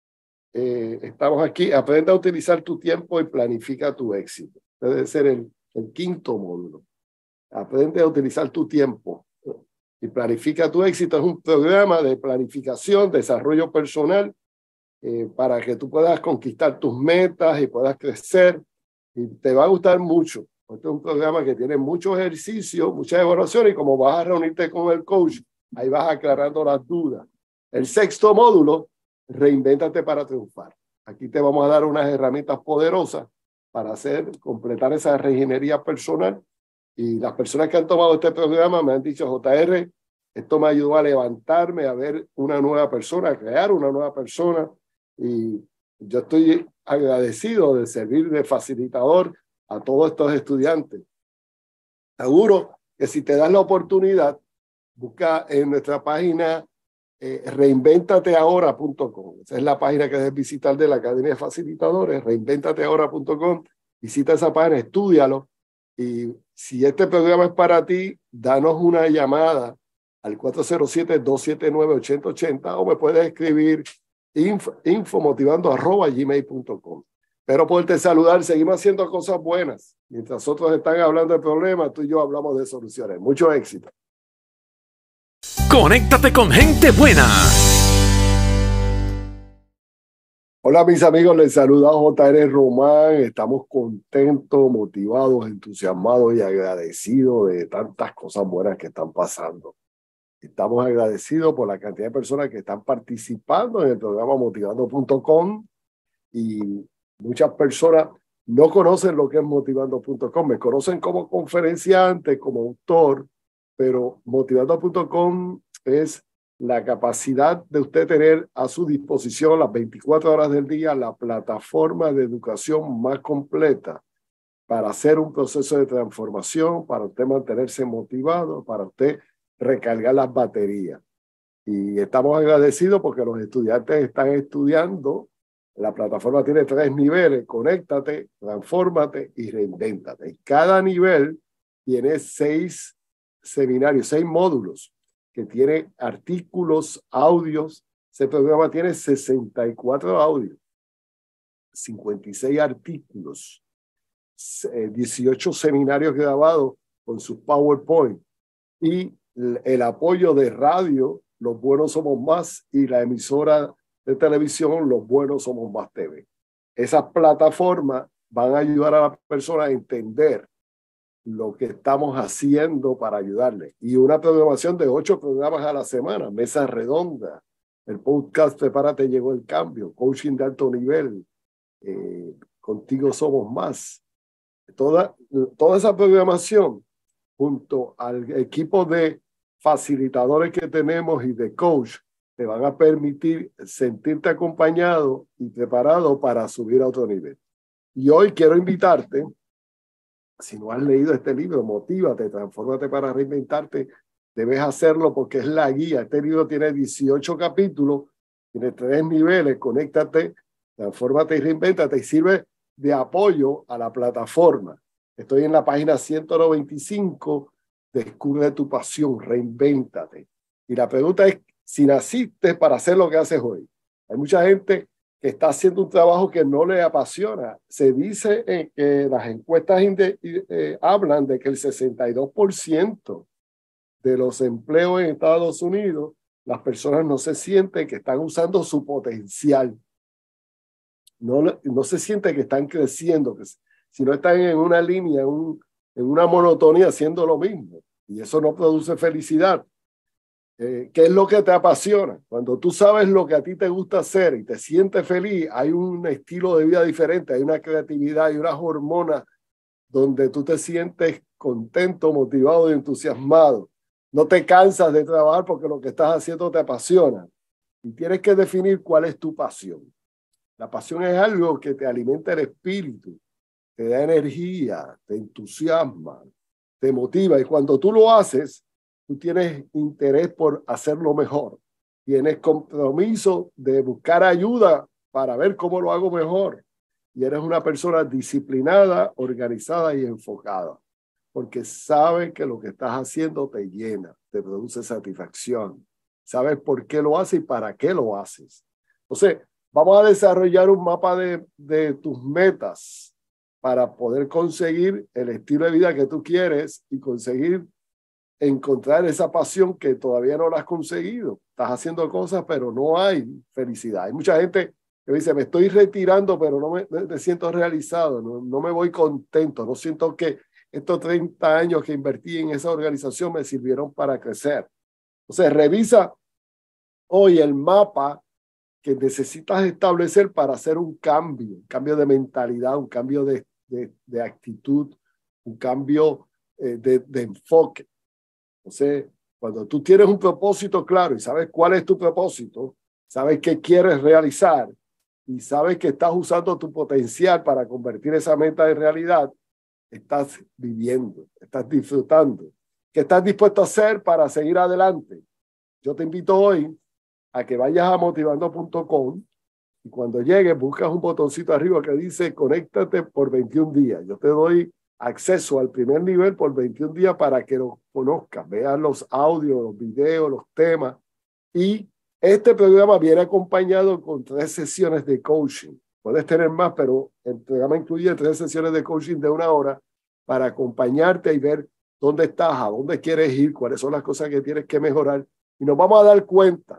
eh, estamos aquí, aprende a utilizar tu tiempo y planifica tu éxito. Debe ser el, el quinto módulo. Aprende a utilizar tu tiempo y planifica tu éxito. Es un programa de planificación, desarrollo personal, eh, para que tú puedas conquistar tus metas y puedas crecer. Y te va a gustar mucho. Este es un programa que tiene muchos ejercicios, muchas evaluaciones, y como vas a reunirte con el coach, ahí vas aclarando las dudas. El sexto módulo, reinvéntate para triunfar. Aquí te vamos a dar unas herramientas poderosas para hacer, completar esa reingeniería personal. Y las personas que han tomado este programa me han dicho, J R, esto me ayudó a levantarme, a ver una nueva persona, a crear una nueva persona. Y yo estoy agradecido de servir de facilitador a todos estos estudiantes. Seguro que si te das la oportunidad, busca en nuestra página eh, reinventate ahora punto com. Esa es la página que debes visitar de la Academia de Facilitadores, reinventate ahora punto com. Visita esa página, estúdialo. Y si este programa es para ti, danos una llamada al cuatro cero siete, dos siete nueve, ocho cero ocho cero o me puedes escribir info, infomotivando arroba gmail punto com. Pero poderte saludar, seguimos haciendo cosas buenas. Mientras otros están hablando de problemas, tú y yo hablamos de soluciones. Mucho éxito. Conéctate con gente buena. Hola mis amigos, les saluda J R Román. Estamos contentos, motivados, entusiasmados y agradecidos de tantas cosas buenas que están pasando. Estamos agradecidos por la cantidad de personas que están participando en el programa motivando punto com y muchas personas no conocen lo que es motivando punto com. Me conocen como conferenciante, como autor, pero motivando punto com es la capacidad de usted tener a su disposición las veinticuatro horas del día la plataforma de educación más completa para hacer un proceso de transformación, para usted mantenerse motivado, para usted recargar las baterías. Y estamos agradecidos porque los estudiantes están estudiando. La plataforma tiene tres niveles: conéctate, transfórmate y reinvéntate. Y cada nivel tiene seis seminarios, seis módulos que tiene artículos, audios. Ese programa tiene sesenta y cuatro audios, cincuenta y seis artículos, dieciocho seminarios grabados con sus PowerPoint y el apoyo de radio, Los Buenos Somos Más, y la emisora de televisión, Los Buenos Somos Más T V. Esas plataformas van a ayudar a las personas a entender lo que estamos haciendo para ayudarles. Y una programación de ocho programas a la semana, mesa redonda, el podcast Prepárate, llegó el cambio, coaching de alto nivel, eh, Contigo Somos Más. Toda, toda esa programación junto al equipo de facilitadores que tenemos y de coach te van a permitir sentirte acompañado y preparado para subir a otro nivel. Y hoy quiero invitarte, si no has leído este libro, Motívate, Transfórmate para Reinventarte, debes hacerlo porque es la guía. Este libro tiene dieciocho capítulos, tiene tres niveles: conéctate, Transfórmate y Reinvéntate y sirve de apoyo a la plataforma. Estoy en la página ciento noventa y cinco, descubre tu pasión, reinvéntate. Y la pregunta es, si naciste para hacer lo que haces hoy. Hay mucha gente que está haciendo un trabajo que no le apasiona. Se dice eh, que las encuestas eh, hablan de que el sesenta y dos por ciento de los empleos en Estados Unidos, las personas no se sienten que están usando su potencial. No, no se sienten que están creciendo, que si no están en una línea, en, un, en una monotonía haciendo lo mismo. Y eso no produce felicidad. Eh, ¿Qué es lo que te apasiona? Cuando tú sabes lo que a ti te gusta hacer y te sientes feliz, hay un estilo de vida diferente, hay una creatividad, hay unas hormonas donde tú te sientes contento, motivado y entusiasmado. No te cansas de trabajar porque lo que estás haciendo te apasiona. Y tienes que definir cuál es tu pasión. La pasión es algo que te alimenta el espíritu, te da energía, te entusiasma, te motiva. Y cuando tú lo haces, tú tienes interés por hacerlo mejor. Tienes compromiso de buscar ayuda para ver cómo lo hago mejor. Y eres una persona disciplinada, organizada y enfocada. Porque sabes que lo que estás haciendo te llena, te produce satisfacción. Sabes por qué lo haces y para qué lo haces. Entonces, vamos a desarrollar un mapa de, de tus metas para poder conseguir el estilo de vida que tú quieres y conseguir encontrar esa pasión que todavía no la has conseguido. Estás haciendo cosas, pero no hay felicidad. Hay mucha gente que dice, me estoy retirando, pero no me, me siento realizado, no, no me voy contento, no siento que estos treinta años que invertí en esa organización me sirvieron para crecer. Entonces, revisa hoy el mapa que necesitas establecer para hacer un cambio, un cambio de mentalidad, un cambio de, de, de actitud, un cambio eh, de, de enfoque. Entonces, cuando tú tienes un propósito claro y sabes cuál es tu propósito, sabes qué quieres realizar y sabes que estás usando tu potencial para convertir esa meta en realidad, estás viviendo, estás disfrutando. ¿Qué estás dispuesto a hacer para seguir adelante? Yo te invito hoy a que vayas a motivando punto com y cuando llegues buscas un botoncito arriba que dice conéctate por veintiún días. Yo te doy acceso al primer nivel por veintiún días para que lo conozcas, veas los audios, los videos, los temas. Y este programa viene acompañado con tres sesiones de coaching. Puedes tener más, pero el programa incluye tres sesiones de coaching de una hora para acompañarte y ver dónde estás, a dónde quieres ir, cuáles son las cosas que tienes que mejorar. Y nos vamos a dar cuenta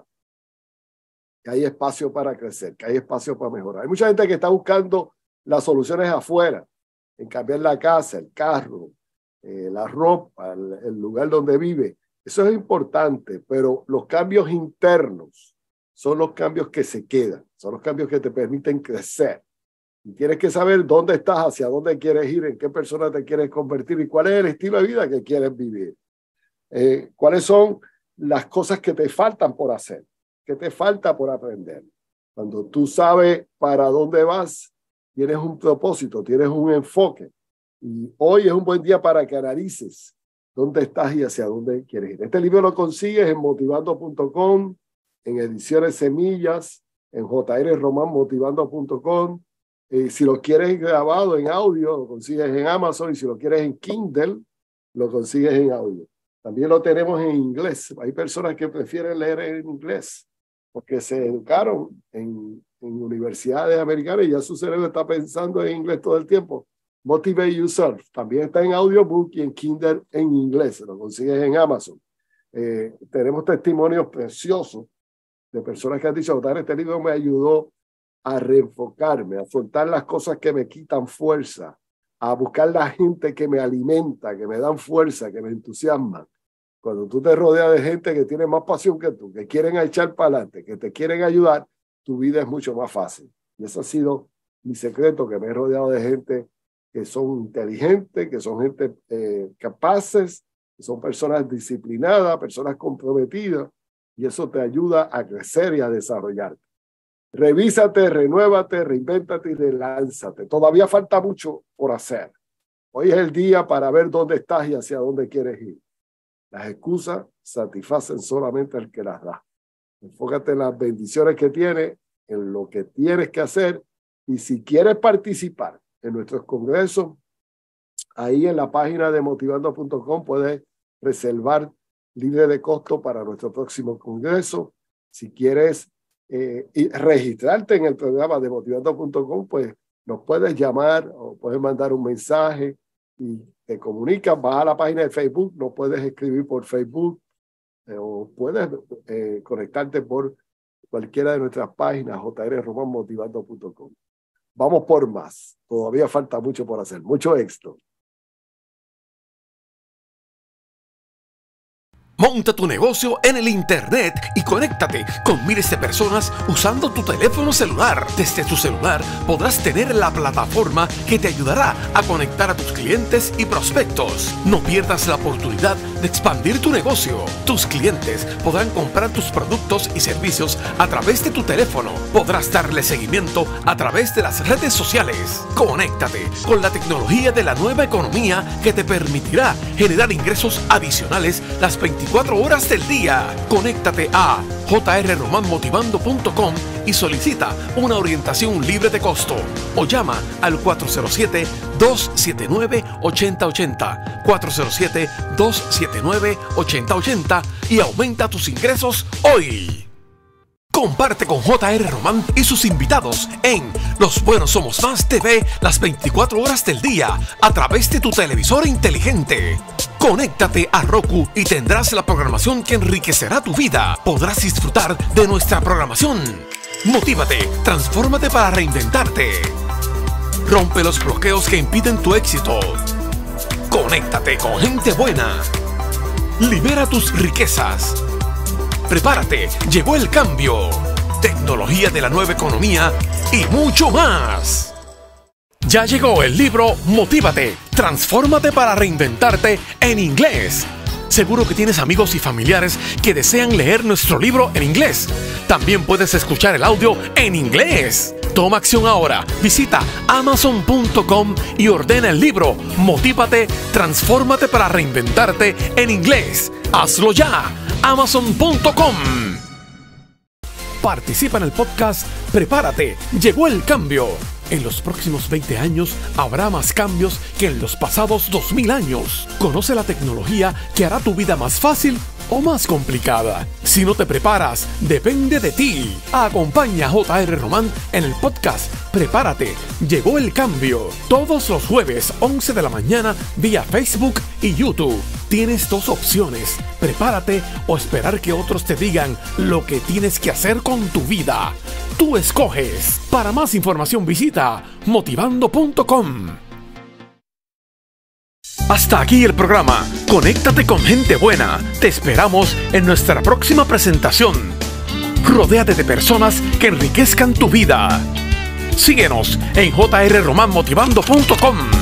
que hay espacio para crecer, que hay espacio para mejorar. Hay mucha gente que está buscando las soluciones afuera, en cambiar la casa, el carro, eh, la ropa, el, el lugar donde vive. Eso es importante, pero los cambios internos son los cambios que se quedan, son los cambios que te permiten crecer. Y tienes que saber dónde estás, hacia dónde quieres ir, en qué persona te quieres convertir y cuál es el estilo de vida que quieres vivir. Eh, cuáles son las cosas que te faltan por hacer, que te falta por aprender. Cuando tú sabes para dónde vas, tienes un propósito, tienes un enfoque. Y hoy es un buen día para que analices dónde estás y hacia dónde quieres ir. Este libro lo consigues en motivando punto com, en Ediciones Semillas, en J R Román motivando punto com. Eh, si lo quieres grabado en audio, lo consigues en Amazon. Y si lo quieres en Kindle, lo consigues en audio. También lo tenemos en inglés. Hay personas que prefieren leer en inglés porque se educaron en, en universidades americanas y ya su cerebro está pensando en inglés todo el tiempo. Motivate Yourself también está en audiobook y en Kindle en inglés. Lo consigues en Amazon. Eh, tenemos testimonios preciosos de personas que han dicho, este libro me ayudó a reenfocarme, a soltar las cosas que me quitan fuerza, a buscar la gente que me alimenta, que me dan fuerza, que me entusiasman. Cuando tú te rodeas de gente que tiene más pasión que tú, que quieren echar para adelante, que te quieren ayudar, tu vida es mucho más fácil. Y ese ha sido mi secreto, que me he rodeado de gente que son inteligentes, que son gente eh, capaces, que son personas disciplinadas, personas comprometidas, y eso te ayuda a crecer y a desarrollarte. Revísate, renuévate, reinvéntate y relánzate. Todavía falta mucho por hacer. Hoy es el día para ver dónde estás y hacia dónde quieres ir. Las excusas satisfacen solamente al que las da. Enfócate en las bendiciones que tienes en lo que tienes que hacer. Y si quieres participar en nuestros congresos, ahí en la página de motivando punto com puedes reservar libre de costo para nuestro próximo congreso. Si quieres eh, registrarte en el programa de motivando punto com, pues nos puedes llamar o puedes mandar un mensaje y te comunicas. Vas a la página de Facebook, nos puedes escribir por Facebook eh, o puedes eh, conectarte por cualquiera de nuestras páginas, j r roman motivando punto com. Vamos por más. Todavía falta mucho por hacer. Mucho éxito. Monta tu negocio en el Internet y conéctate con miles de personas usando tu teléfono celular. Desde tu celular podrás tener la plataforma que te ayudará a conectar a tus clientes y prospectos. No pierdas la oportunidad de expandir tu negocio. Tus clientes podrán comprar tus productos y servicios a través de tu teléfono. Podrás darle seguimiento a través de las redes sociales. Conéctate con la tecnología de la nueva economía que te permitirá generar ingresos adicionales las veinticuatro horas del día. Conéctate a j r roman motivando punto com y solicita una orientación libre de costo o llama al cuatro cero siete, dos siete nueve, ocho cero ocho cero, cuatro cero siete, dos siete nueve, ocho cero ocho cero y aumenta tus ingresos hoy. Comparte con J R Román y sus invitados en Los Buenos Somos Más T V las veinticuatro horas del día a través de tu televisor inteligente. Conéctate a Roku y tendrás la programación que enriquecerá tu vida. Podrás disfrutar de nuestra programación. Motívate, transfórmate para reinventarte. Rompe los bloqueos que impiden tu éxito. Conéctate con gente buena. Libera tus riquezas. Prepárate, llegó el cambio. Tecnología de la nueva economía y mucho más. Ya llegó el libro Motívate, transfórmate para reinventarte en inglés. Seguro que tienes amigos y familiares que desean leer nuestro libro en inglés. También puedes escuchar el audio en inglés. Toma acción ahora. Visita amazon punto com y ordena el libro Motívate, transfórmate para reinventarte en inglés. ¡Hazlo ya! amazon punto com. Participa en el podcast Prepárate, llegó el cambio. En los próximos veinte años habrá más cambios que en los pasados dos mil años. Conoce la tecnología que hará tu vida más fácil o más complicada. Si no te preparas, depende de ti. Acompaña a J R Román en el podcast Prepárate, llegó el cambio. Todos los jueves, once de la mañana, vía Facebook y YouTube. Tienes dos opciones: prepárate o esperar que otros te digan lo que tienes que hacer con tu vida. Tú escoges. Para más información visita motivando punto com. Hasta aquí el programa. Conéctate con gente buena. Te esperamos en nuestra próxima presentación. Rodéate de personas que enriquezcan tu vida. Síguenos en j r roman motivando punto com.